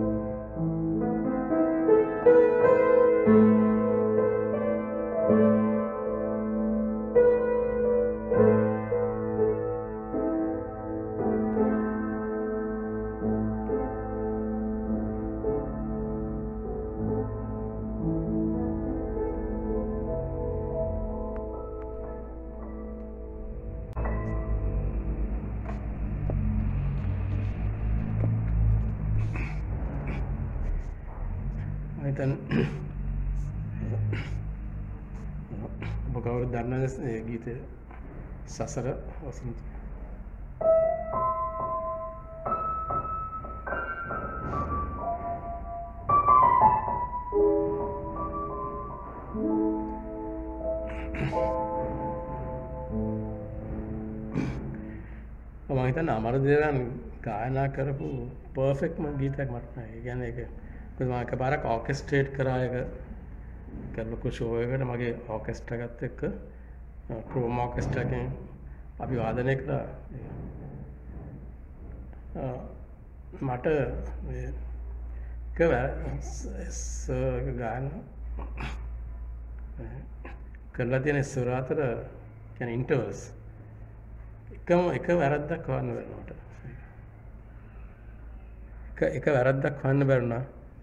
[SPEAKER 1] Then ඔබ කවුරුද දන්නවද මේ ගීතය සසර වසන්ත මම හිතන්නේ අමරදේවයන් ගායනා කරපු පර්ෆෙක්ට්ම ගීතයක් මට නෑ. ඒ කියන්නේ ඒක මම එකපාරක් ඕකෙස්ට්‍රේට් කරා එක කරලොකු ෂෝ එකකට මගේ ඕකෙස්ට්‍රා එකත් එක්ක ක්‍රෝම ඕකෙස්ට්‍රා එකෙන් අපි වාදනය කළා. මට එක ගාන කරලා තියෙන ස්වර අතර කියන්නේ ඉන්ටර්වල්ස් එකම එක වැරද්දක් වන්න බැරිනට එක එක වැරද්දක් වන්න බැරුණා.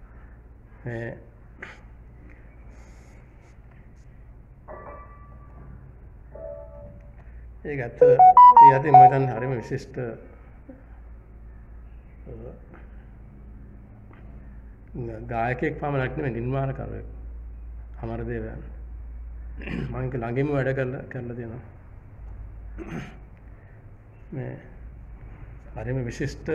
[SPEAKER 1] ඒක ඇත්ත ඒ අතින් මම හිතන්නේ හරිම විශිෂ්ට ගායකයෙක් පමණක් නෙමෙයි නිර්මාණකරුවෙක් අමරදේවයන්. මම ඒක ළඟින්ම වැඩ කරලා කරලා තියෙනවා. මේ හරිම විශිෂ්ට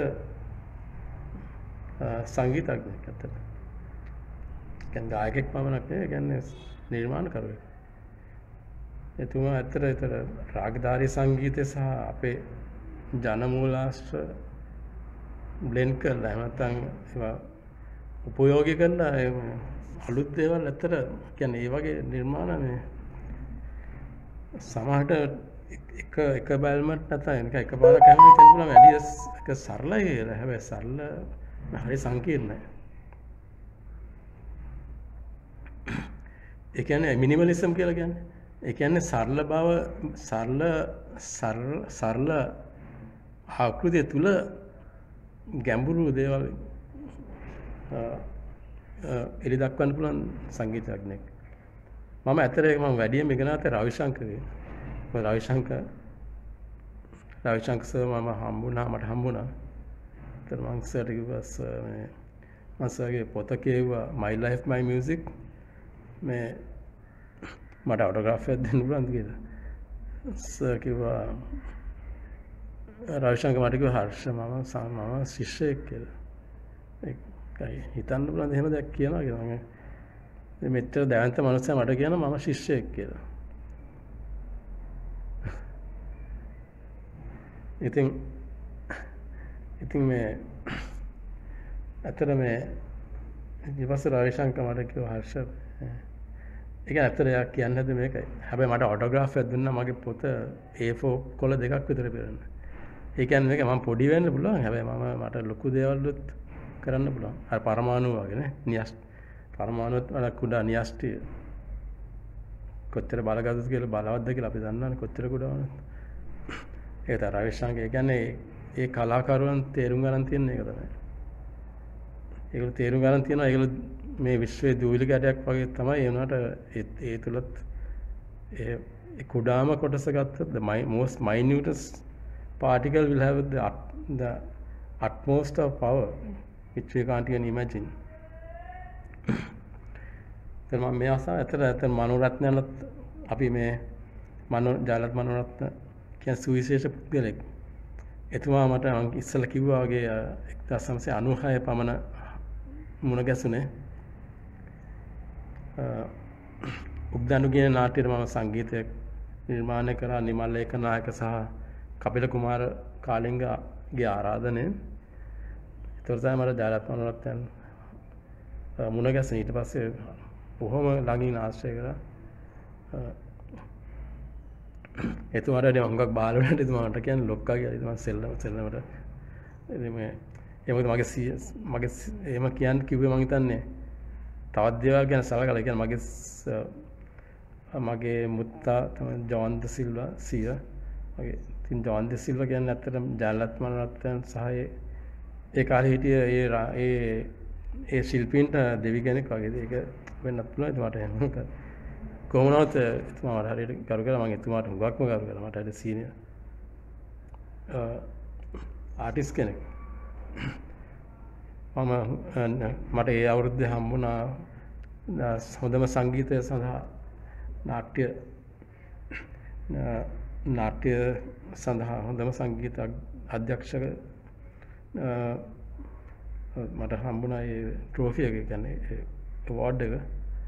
[SPEAKER 1] සංගීතඥයෙක් අතට. කියන්නේ ගායකයෙක් පමණක් නෙවෙයි කියන්නේ නිර්මාණකරුවෙක්. එතුමා ඇත්තට ඒතර රාගධාරී සංගීතය සහ අපේ ජනමූලාශ්‍ර බ්ලෙන්ඩ් කරලා එහෙම නැත්නම් ඒවා උපයෝගී කරලා අලුත් දේවල් ඇත්තට කියන්නේ ඒ වගේ නිර්මාණ මේ සමහරට එක එක බැල්මක් නැත්නම් එක එකපාරක් හැම වෙලේම තේරුම් ගන්න වැඩි එක සරලයි කියලා. හැබැයි සරල හරි සංකීර්ණයි. ඒ කියන්නේ මිනිමලිසම් කියලා කියන්නේ. ඒ කියන්නේ සරල බව සරල සරල ආකෘතිය තුල ගැඹුරු දේවල් එලි දක්වන්න පුළුවන් සංගීතඥයෙක්. මම ඇත්තට මම වැඩියෙන් ඉගෙන ගත්තේ රවිශංකරගේ. මම රවිශංකර රවිශංකර සර් මම හම්බුණා මට හම්බුණා. ඒතර මම සර්ට කිව්වා සර් මේ මම සර්ගේ පොත කියුවා My Life My Music මේ මට ඔටෝග්‍රාෆ් එකක් දෙන්න පුළුවන්ද කියලා. සර් කිව්වා රවිශංකර මට කිව්වා හර්ෂ මම මම ශිෂ්‍යයෙක් කියලා. ඒකයි හිතන්න පුළුවන් එහෙම දෙයක් කියනවා කියලා. මම මේ මෙච්චර දැවැන්ත මනුස්සයා මට කියනවා මම ශිෂ්‍යයෙක් කියලා. ඉතින් ඉතින් මේ ඇත්තට මේ ඊපස්සේ රවිශංකර මට කිව්වා හර්ෂ ඒක ඇත්තට එයා කියන්න හැදුවේ මේකයි. හැබැයි මට ඔටෝග්‍රාෆ් එකක් දුන්නා මගේ පොත A four කොළ දෙකක් විතර පෙරන්න. ඒ කියන්නේ මේක මම පොඩි වෙන්න පුළුවන්. හැබැයි මම මට ලොකු දේවල්ුත් කරන්න පුළුවන්. අර පරමාණු වගේ නේ. නියස් පරමාණුත් වල කුඩා නියස්ටිය. කොච්චර බලගත්ද කියලා බලවත්ද කියලා අපි දන්නවනේ කොච්චර කුඩා වුණත්. ඒක තමයි රවිශංකර. ඒ කියන්නේ ඒ කලාකරුවන් තේරුම් ගන්න තියෙන එක තමයි. ඒගොල්ලෝ තේරුම් ගන්න තියෙනවා ඒගොල්ලෝ මේ විශ්වයේ දූවිලි කැටයක් වගේ තමයි ඒ වුණාට ඒ තුලත් ඒ කුඩාම කොටස ගත්තොත් the most minutest particle will have the the utmost of power which we can't even imagine. දැන් මම මේ ආසාව ඇත්තට ඇත්තට මනෝරත්නයන්ත් අපි මේ මනෝ ජාලත් මනෝරත්න කියන සුවිශේෂ පුද්ගලෙක්. එතුමා මට ඉස්සෙල්ලා කිව්වා වගේ එක්දාස් නවසිය අනූහය පමණ මුණ ගැසුනේ. උග්දනු කියන නාට්‍යයට මම සංගීතය නිර්මාණය කරා නිමල් ඒකනායක සහ කපිල කුමාර කාලිංගගේ ආරාධනෙන්. ඒතර තමයි මට ජාලත් මනෝරත්නයන් මුණ ගැසුනේ. ඊට පස්සේ බොහොම ළඟින් ආශ්‍රය කරා. එතුමාට හුඟක් බාල වුණාට එතුමාට කියන්නේ ලොක්කා කියලා. එතුමා සෙල්ලම සෙල්ලමට ඉතින් මේ ඒ මොකද මගේ සී මගේ එහෙම කියන්න කිව්වේ මං හිතන්නේ තවත් දේවල් ගැන සලකලා. ඒ කියන්නේ මගේ මගේ මුත්තා තමයි ජෝන් ද සිල්වා සීය. මගේ ඉතින් ජෝන් ද සිල්වා කියන්නේ ඇත්තටම ජයලත් මනරත්න සහ ඒ කාලේ හිටිය ඒ ඒ ඒ ශිල්පීන්ට දෙවි කෙනෙක් වගේ. ඒක වෙන්නත් පුළුවන්. එතුමාට එහෙම කොහොම වුණත් එතුමාට හරියට කරු කරලා මම එතුමාට හුඟක්ම කරු කරලා. මට හරියට සීනියර් ආටිස්ට් කෙනෙක්. මම මට ඒ අවුරුද්දේ හම්බුණා හොඳම සංගීතය සඳහා නාට්‍ය නාට්‍ය සඳහා හොඳම සංගීත අධ්‍යක්ෂක මට හම්බුණා ඒ ට්‍රෝෆි එක. කියන්නේ අවෝඩ් එක.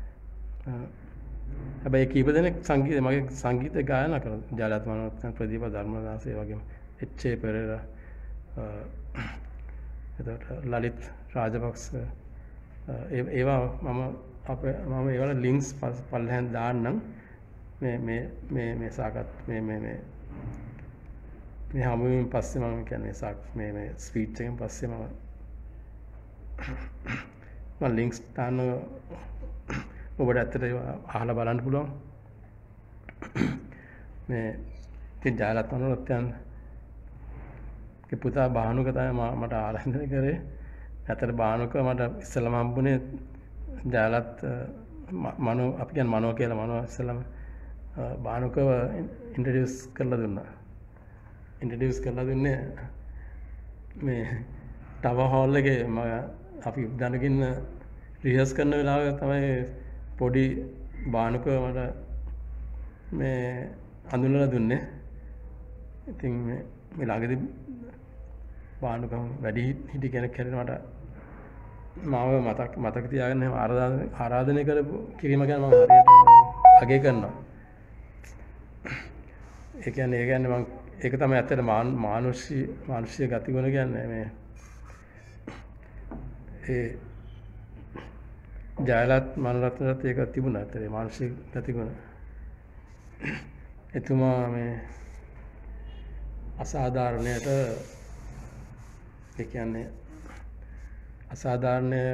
[SPEAKER 1] හැබැයි කීප දෙනෙක් සංගීත මගේ සංගීත ගායනා කරනවා. ජයලත් මනෝරත්න, ප්‍රදීප ධර්මදාස, ඒ වගේම එච්.ඒ. පෙරේරා, එතකොට ලලිත් රාජපක්ෂ, ඒවා මම අපේ මම ඒවල ලින්ක්ස් පල්ලෙහෙන් දාන්නම්. මේ මේ මේ මේ සාකත් මේ මේ මේ මේ හමුවෙන් පස්සේ මම කියන්නේ සාක් මේ මේ ස්පීච් එකෙන් පස්සේ මම මම ලින්ක්ස් දාන්න ඔබට ඇත්තට ඒවා අහලා බලන්න පුළුවන්. මේ ඉතින් ජයලත් මනෝරත්න ගේ පුතා බානුක තමයි මට ආරාධනා කරේ. ඇත්තට බානුක මට ඉස්සෙල්ලාම හම්බුනේ ජයලත් මනෝ අපි කියන්නේ මනෝ කියලා මනෝ ඉස්සෙල්ලාම බානුකව ඉන්ට්‍රොඩියුස් කරලා දුන්නා. ඉන්ට්‍රොඩියුස් කරලා දුන්නේ මේ ටවර් හෝල් එකේ මම අපි දැනගින්න රිහර්ස් කරන වෙලාව තමයි පොඩි බානුක මට මේ හඳුන්වලා දුන්නේ. ඉතින් මේ මේ ළඟදී බානුක වැඩි හිටි කෙනෙක් හැටියට මට මාව මතක් මතක තියාගන්න එහෙම ආරාධනය කරපු කිරීම ගැන මම හරියට අගය කරනවා. ඒ කියන්නේ ඒ කියන්නේ මම ඒක තමයි ඇත්තට මානුෂී මානුෂීය ගතිගුණ කියන්නේ මේ ඒ ජයලත් මනරත්නත් ඒක තිබුණා. ඇත්තට මානුෂී ගතිගුණ. එතුමා මේ අසාධාරණයට ඒ කියන්නේ අසාධාරණය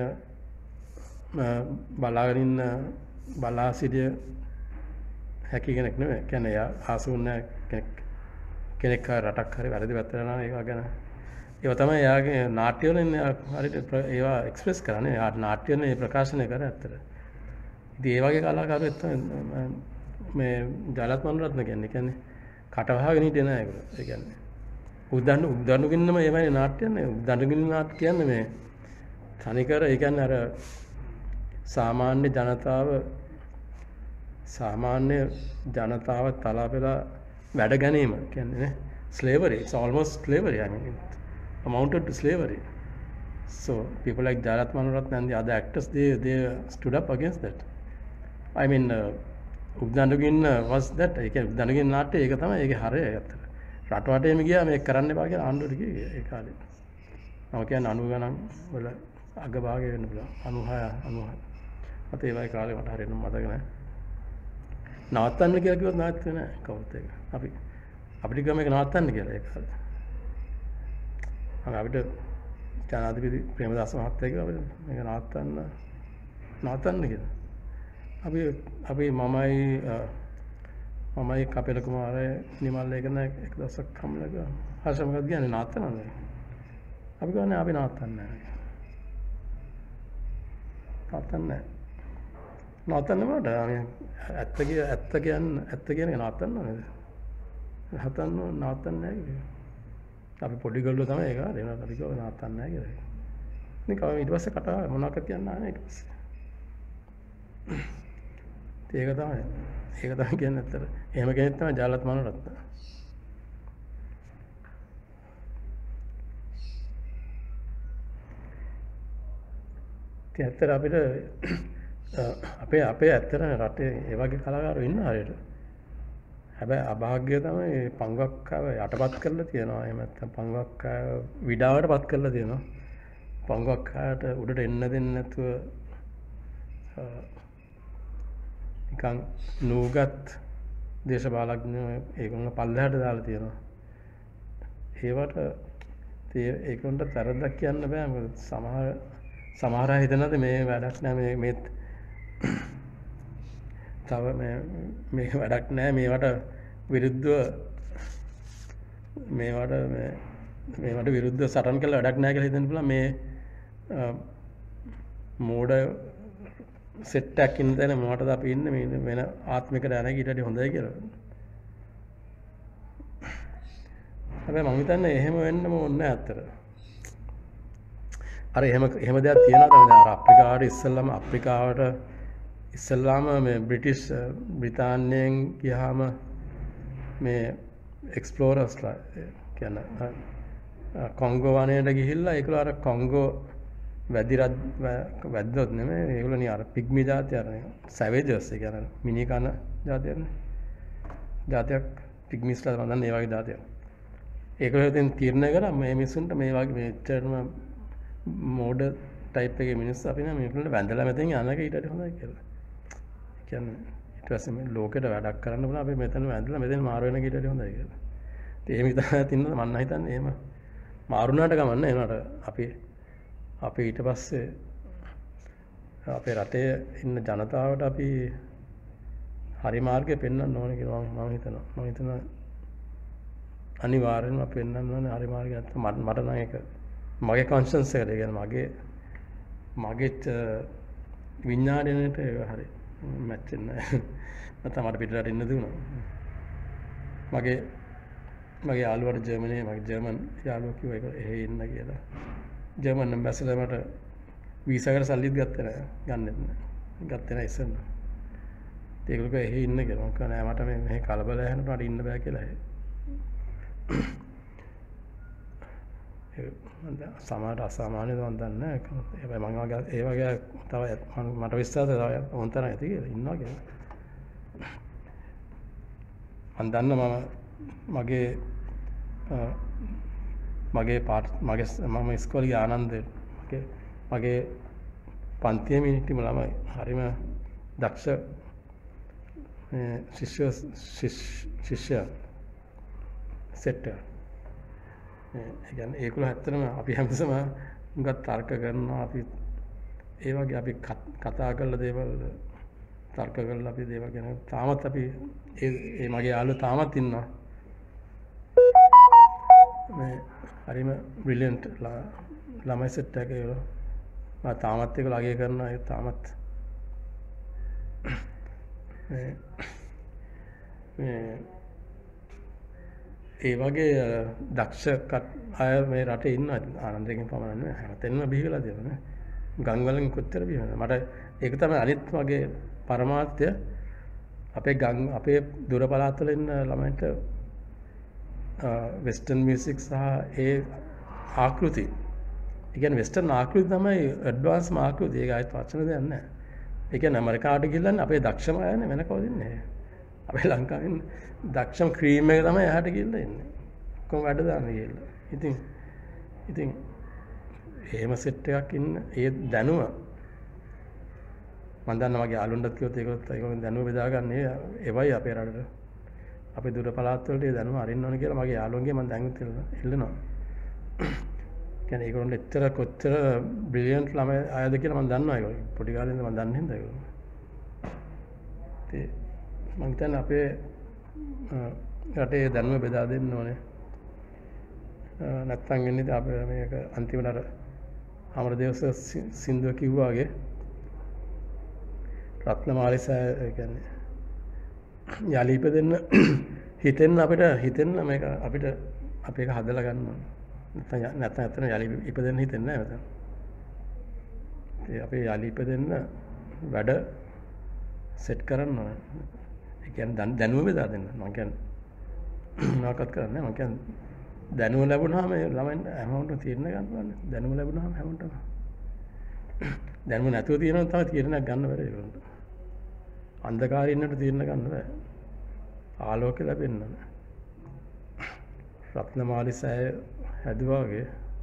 [SPEAKER 1] බලාගෙන ඉන්න බලා සිටිය හැකි කෙනෙක් නෙවෙයි. කියන්නේ එයා ආසුන්න කෙනෙක් කෙනෙක් රටක් හරි වැරදි පැත්තට යනවා. ඒවා ගැන ඒවා තමයි එයාගේ නාට්‍ය වල ඉන්නේ හරියට ඒවා එක්ස්ප්‍රෙස් කරන්නේ. එයා නාට්‍ය වල මේ ප්‍රකාශනය කර ඇත්තට. ඉතින් ඒ වගේ කලාකාරයෙක් තමයි මේ ජයලත් මනෝරත්න කියන්නේ. කියන්නේ කටවහගෙන හිටියේ නෑ ඒගොල්ලෝ. ඒ කියන්නේ උදන්න උදන්නුගින්නම ඒවයි නාට්‍යන්නේ. උදන්නුගින්න නාට්‍ය කියන්නේ මේ තනිකර ඒ කියන්නේ අර සාමාන්‍ය ජනතාව සාමාන්‍ය ජනතාව තලාපෙලා වැඩ ගැනීම කියන්නේ නේ slavery. It's almost slavery. I mean it amounted to slavery. So people like Jayalath Manoratna and the other actors they they stood up against that. I mean උද්දණ්ඩුගින්න was that. ඒ කියන්නේ උද්දණ්ඩුගින්න නාට්‍ය ඒක තමයි ඒකේ හරය ඇත්තට. රටවටේම ගියා මේක කරන්න එපා කියලා ආණ්ඩුවට කිව්වේ ඒ කාලේ. මම කියන්නේ අනූ ගණන් වල අගභාගය වෙන්න පුළුවන්. අනූහය අනූහය. මත ඒ වගේ කාලේ මට හරියට මතක නැහැ. නවත්තන්න කියලා කිව්වොත් නවත්තේ නැහැ කවුරුත් ඒක. අපි අපිට කිව්ව මේක නවත්තන්න කියලා ඒ කාලේ. අපිට ජනාධිපති ප්‍රේමදාස මහත්තයා කිව්වා අපිට මේක නවත්තන්න නවත්තන්න කියලා. අපි අපි මමයි මමයි කපිල කුමාරය නිමල් ලේකන එක දවසක් හම්බුලා ගියා. හර්ෂ මොකක්ද කියන්නේ නවත්තනද? අපි කියන්නේ අපි නවත්තන්නේ නැහැ. නවත්තන්නේ නැහැ. නවත්තන්න මට ඇත්ත කිය ඇත්ත කියන්නේ ඇත්ත කියන එක නවත්තන්න නේද? හතන්න නවත්තන්නේ නැහැ කිව්වේ. අපි පොඩි ගල්ලෝ තමයි ඒක. ඒ වුණාට අපි කිව්වා නවත්තන්නේ නැහැ කියලා. ඉතින් කව ඊට පස්සේ කතා මොනවක්ද කියන්නේ නැහැ ඊට පස්සේ. ඒක තමයි. ඒක තමයි කියන්නේ ඇත්තට. එහෙම කෙනෙක් තමයි ජයලත් මනෝරත්න. ඉතින් ඇත්තට අපිට අපේ අපේ ඇත්තට රටේ ඒ වගේ කලාකාරයෝ ඉන්න හරියට. හැබැයි අභාග්‍ය තමයි පංගුවක්කාව යටපත් කරලා තියෙනවා. එහෙම නැත්නම් පංගුවක්කාව විඩාවටපත් කරලා තියෙනවා. පංගුවක්කාවට උඩට එන්න දෙන්නේ නැතුව නිකන් නූගත් දේශපාලඥයෝ ඒගොල්ලෝ පල්ලෙහාට දාලා තියෙනවා. ඒවට ඒකට තරද්දක් කියන්න බෑ. මොකද සමහර සමහර අය හිතනද මේ වැඩක් නෑ මේ මේ තව මේ මේක වැඩක් නෑ මේවට විරුද්ධව මේවට මේ මේවට විරුද්ධව සටන් කළා වැඩක් නෑ කියලා හිතන්න පුළුවන්. මේ මෝඩ සෙට් එකක් ඉන්න තැන මොකටද අපි ඉන්නේ මේ වෙන ආත්මික දැනක ඊට වඩා හොඳයි කියලා. හැබැයි මම හිතන්නේ එහෙම වෙන්නම ඕනේ නැහැ අතර. අර එහෙම එහෙම දෙයක් තියෙනවා තමයි. අර අප්‍රිකාවට ඉස්සෙල්ලාම අප්‍රිකාවට ඉස්සෙල්ලාම මේ බ්‍රිටිෂ් බ්‍රිතාන්‍යයෙන් ගියාම මේ එක්ස්ප්ලෝරර්ස්ලා කියන්නේ කොංගෝ වනයේට ගිහිල්ලා ඒගොල්ලෝ අර කොංගෝ වැදි වැද්දොත් නෙමෙයි ඒගොල්ලෝ නිය අර පිග්මි జాතිය අර සැවේජර්ස් ඒ කියන්නේ මිනි කන జాතියනේ. జాතියක් පිග්මිස්ලා තමයි දන්නේ ඒ වගේ జాතියක්. ඒගොල්ලෝ දැන් තීරණය කරා මේ මිනිස්සුන්ට මේ වගේ මෙච්චරම මෝඩ ටයිප් එකේ මිනිස්සු අපි නම් මේගොල්ලන්ට වැඳලා මෙතෙන් යන එක ඊට වඩා හොඳයි කියලා. ඒ කියන්නේ ඊට පස්සේ මේ ලෝකෙට වැඩක් කරන්න බුණා අපි මෙතන වැඳලා මෙතෙන් මාරු වෙන එක ඊට වඩා හොඳයි කියලා. ඉතින් එහෙම හිතලා තින්නද මම නම් හිතන්නේ එහෙම මාරුනාට ගමන් නෑ ඒනට අපි අපි ඊට පස්සේ අපේ රටේ ඉන්න ජනතාවට අපි හරි මාර්ගය පෙන්වන්න ඕනේ කියලා මම මම හිතනවා. මම හිතනවා අනිවාර්යෙන්ම පෙන්වන්න ඕනේ හරි මාර්ගය. නැත්නම් මට මට නම් ඒක මගේ කොන්ෂන්ස් එකට ඒ කියන්නේ මගේ මගේත් විඥාණයට ඒක හරි මැච් වෙන්නේ නැහැ. නැත්නම් මට පිටරට ඉන්න දුණා. මගේ මගේ යාළුවාට ජර්මනියේ මගේ ජර්මන් යාළුවා කිව්වා ඒක එහෙ ඉන්න කියලා. ජර්මන් ඇම්බැසඩර් මට වීසා එකට සල්ලිත් ගත්තේ නැහැ. ගන්නෙත් නැහැ. ගත්තේ නැහැ ඉස්සෙල්ල. ඒගොල්ලෝ කිව්වා එහෙ ඉන්න කියලා. මම කිව්වා නෑ මට මේ මෙහෙ කලබල හැනට මට ඉන්න බෑ කියලා. සමහරට අසාමාන්‍යද මම දන්නේ නැහැ. හැබැයි මම වගේ ඒ වගේ තව මට විශ්වාසයි තව වොන්තරන් ඇති කියලා ඉන්නවා කියලා. මම දන්න මම මගේ මගේ පාට මගේ මම ඉස්කෝලේ ආනන්ද මගේ මගේ පන්තියේ මිනිත්තිම ළමයි හරිම දක්ෂ ශිෂ්‍ය ශිෂ්‍ය සෙට් එක. ඒ කියන්නේ ඒගොල්ලෝ ඇත්තටම අපි හැමතිස්සම උඟක් තර්ක කරනවා අපි ඒ වගේ අපි කතා කරලා දේවල් තර්ක කරලා අපි දේවල් ගැන තාමත් අපි ඒ ඒ මගේ යාළුවෝ තාමත් ඉන්නවා. මේ හරිම බ්‍රිලියන්ට් ළමයි සෙට් එකක ඒගොල්ලෝ මම තාමත් ඒක ලගය කරනවා ඒ තාමත් මේ මේ ඒ වගේ දක්ෂ අය මේ රටේ ඉන්නවා. ආනන්දයෙන් පමණ නෙවෙයි හැමතැනම බිහිවලා තියෙනවා නේ. ගම් වලින් කොච්චර බිහිවනවද? මට ඒක තමයි අනිත් වගේ පරමාර්ථය අපේ ගම් අපේ දුර පළාත් වල ඉන්න ළමයින්ට වෙස්ටර්න් මියුසික් සහ ඒ ආකෘති. ඒ කියන්නේ වෙස්ටර්න් ආකෘති තමයි ඇඩ්වාන්ස් ආකෘති. ඒක ආයෙත් වචන දෙයක් නැහැ. ඒ කියන්නේ ඇමරිකාවට ගිහිල්ලා අපේ දක්ෂම අයනේ වෙන කවුද ඉන්නේ? අපේ ලංකාවෙන් දක්ෂම ක්‍රීම් එක තමයි එහාට ගිහිල්ලා ඉන්නේ. කොහොම වැඩ දාන්න ගිහිල්ලා. ඉතින් ඉතින් එහෙම සෙට් එකක් ඉන්න ඒ දැනුම මම දන්නවා මගේ යාළුවන්ටත් කිව්වොත් ඒගොල්ලෝ ඒගොල්ලෝ දැනුම බෙදාගන්නේ ඒවයි අපේ රටට. අපේ දුර පළාත් වලට ඒ දැනුම අරින්න ඕන කියලා මගේ යාළුවන්ගේ මම දැන් ඉල්ලනවා. කියන්නේ ඒගොල්ලෝ එච්චර කොච්චර බ්‍රිලියන්ට් ළමයි අයද කියලා මම දන්නවා ඒගොල්ලෝ. පොඩි කාලේ ඉඳන් මම දන්නේ හින්දා ඒගොල්ලෝ. ඒ මම හිතන්නේ අපේ රටේ දැනුම බෙදා දෙන්න ඕනේ. නැත්තම් වෙන්නේ අපේ මේක අන්තිමට අර අමරදේවස සින්දුව කිව්වා වගේ රත්නමාලිසය කියන්නේ යලි ඉපදෙන්න හිතෙන්න අපිට හිතෙන්න මේක අපිට අපි ඒක හදලා ගන්න ඕනේ. නැත්තම් නැත්තම් නැත්තම් යලි ඉපදෙන්න හිතෙන්නේ නැහැ මෙතන. ඒ අපි යලි ඉපදෙන්න වැඩ සෙට් කරන්න ඕනේ. ඒ කියන්නේ දැනුම බෙදා දෙන්න. මම කියන්නේ මොනවක්වත් කරන්නේ නැහැ. මම කියන්නේ දැනුම ලැබුණාම ළමයින්ට හැමෝටම තීරණ ගන්න ඕනේ. දැනුම ලැබුණාම හැමෝටම දැනුම නැතුව තියෙනවා තව තීරණයක් ගන්න බැහැ ඒකට. අන්ධකාරයේ ඉන්නට තීරණ ගන්න බෑ. ආලෝකය ලැබෙන්න ඕනේ. රත්නමාලිසය හැදුවා වගේ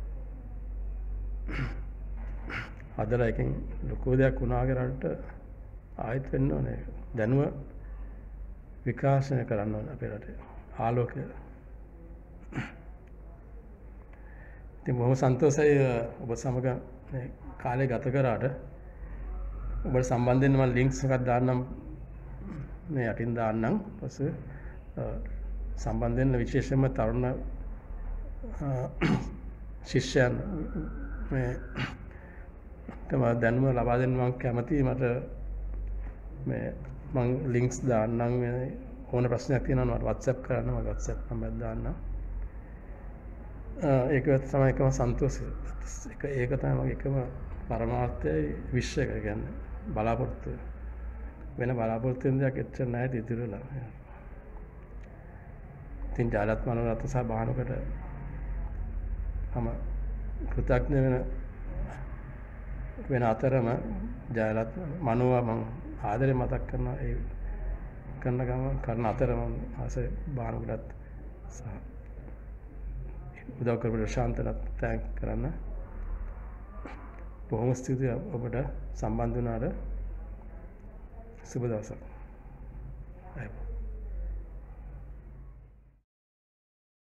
[SPEAKER 1] හදලා එකෙන් ලොකු දෙයක් වුණාගේ රටට ආයෙත් වෙන්න ඕනේ. දැනුම විකාශනය කරන්න ඕනේ අපේ රටේ. ආලෝකය ඉතින් බොහොම සන්තෝෂයි ඔබ සමග මේ කාලය ගත කරාට. ඔබට සම්බන්ධ වෙන්න මම ලින්ක්ස් එකක් දාන්නම් මේ යටින් දාන්නම්. ඊපස්සේ සම්බන්ධ වෙන්න විශේෂයෙන්ම තරුණ ශිෂ්‍යයන් මේ තම දැනුම ලබා දෙන්න මම කැමතියි. මට මේ මම ලින්ක්ස් දාන්නම්. මේ ඕන ප්‍රශ්නයක් තියෙනවා මට WhatsApp කරන්න. මම WhatsApp නම්බර් දාන්නම්. ඒක තමයි එකම සන්තෝෂය. ඒක ඒක තමයි මගේ එකම පරමාර්ථයයි විශ්ව එක කියන්නේ බලාපොරොත්තු වෙන බලාපොරොත්තු වෙන දෙයක් එච්චර නැහැ ඉතිරිලා. ඉතින් ජාලත් මනෝරත්න සහ බාහනකට මම කෘතඥ වෙන වෙන අතරම ජාලත් මනෝව මම ආදරේ මතක් කරනවා. ඒ කරන ගම කරන අතර මම ආසේ බාහනකටත් සහ උදව් කරපු ශාන්තලත් තෑන්ක් කරන්න. බොහොම ස්තුතියි ඔබට සම්බන්ධ වුණාට. සුබ දවසක්.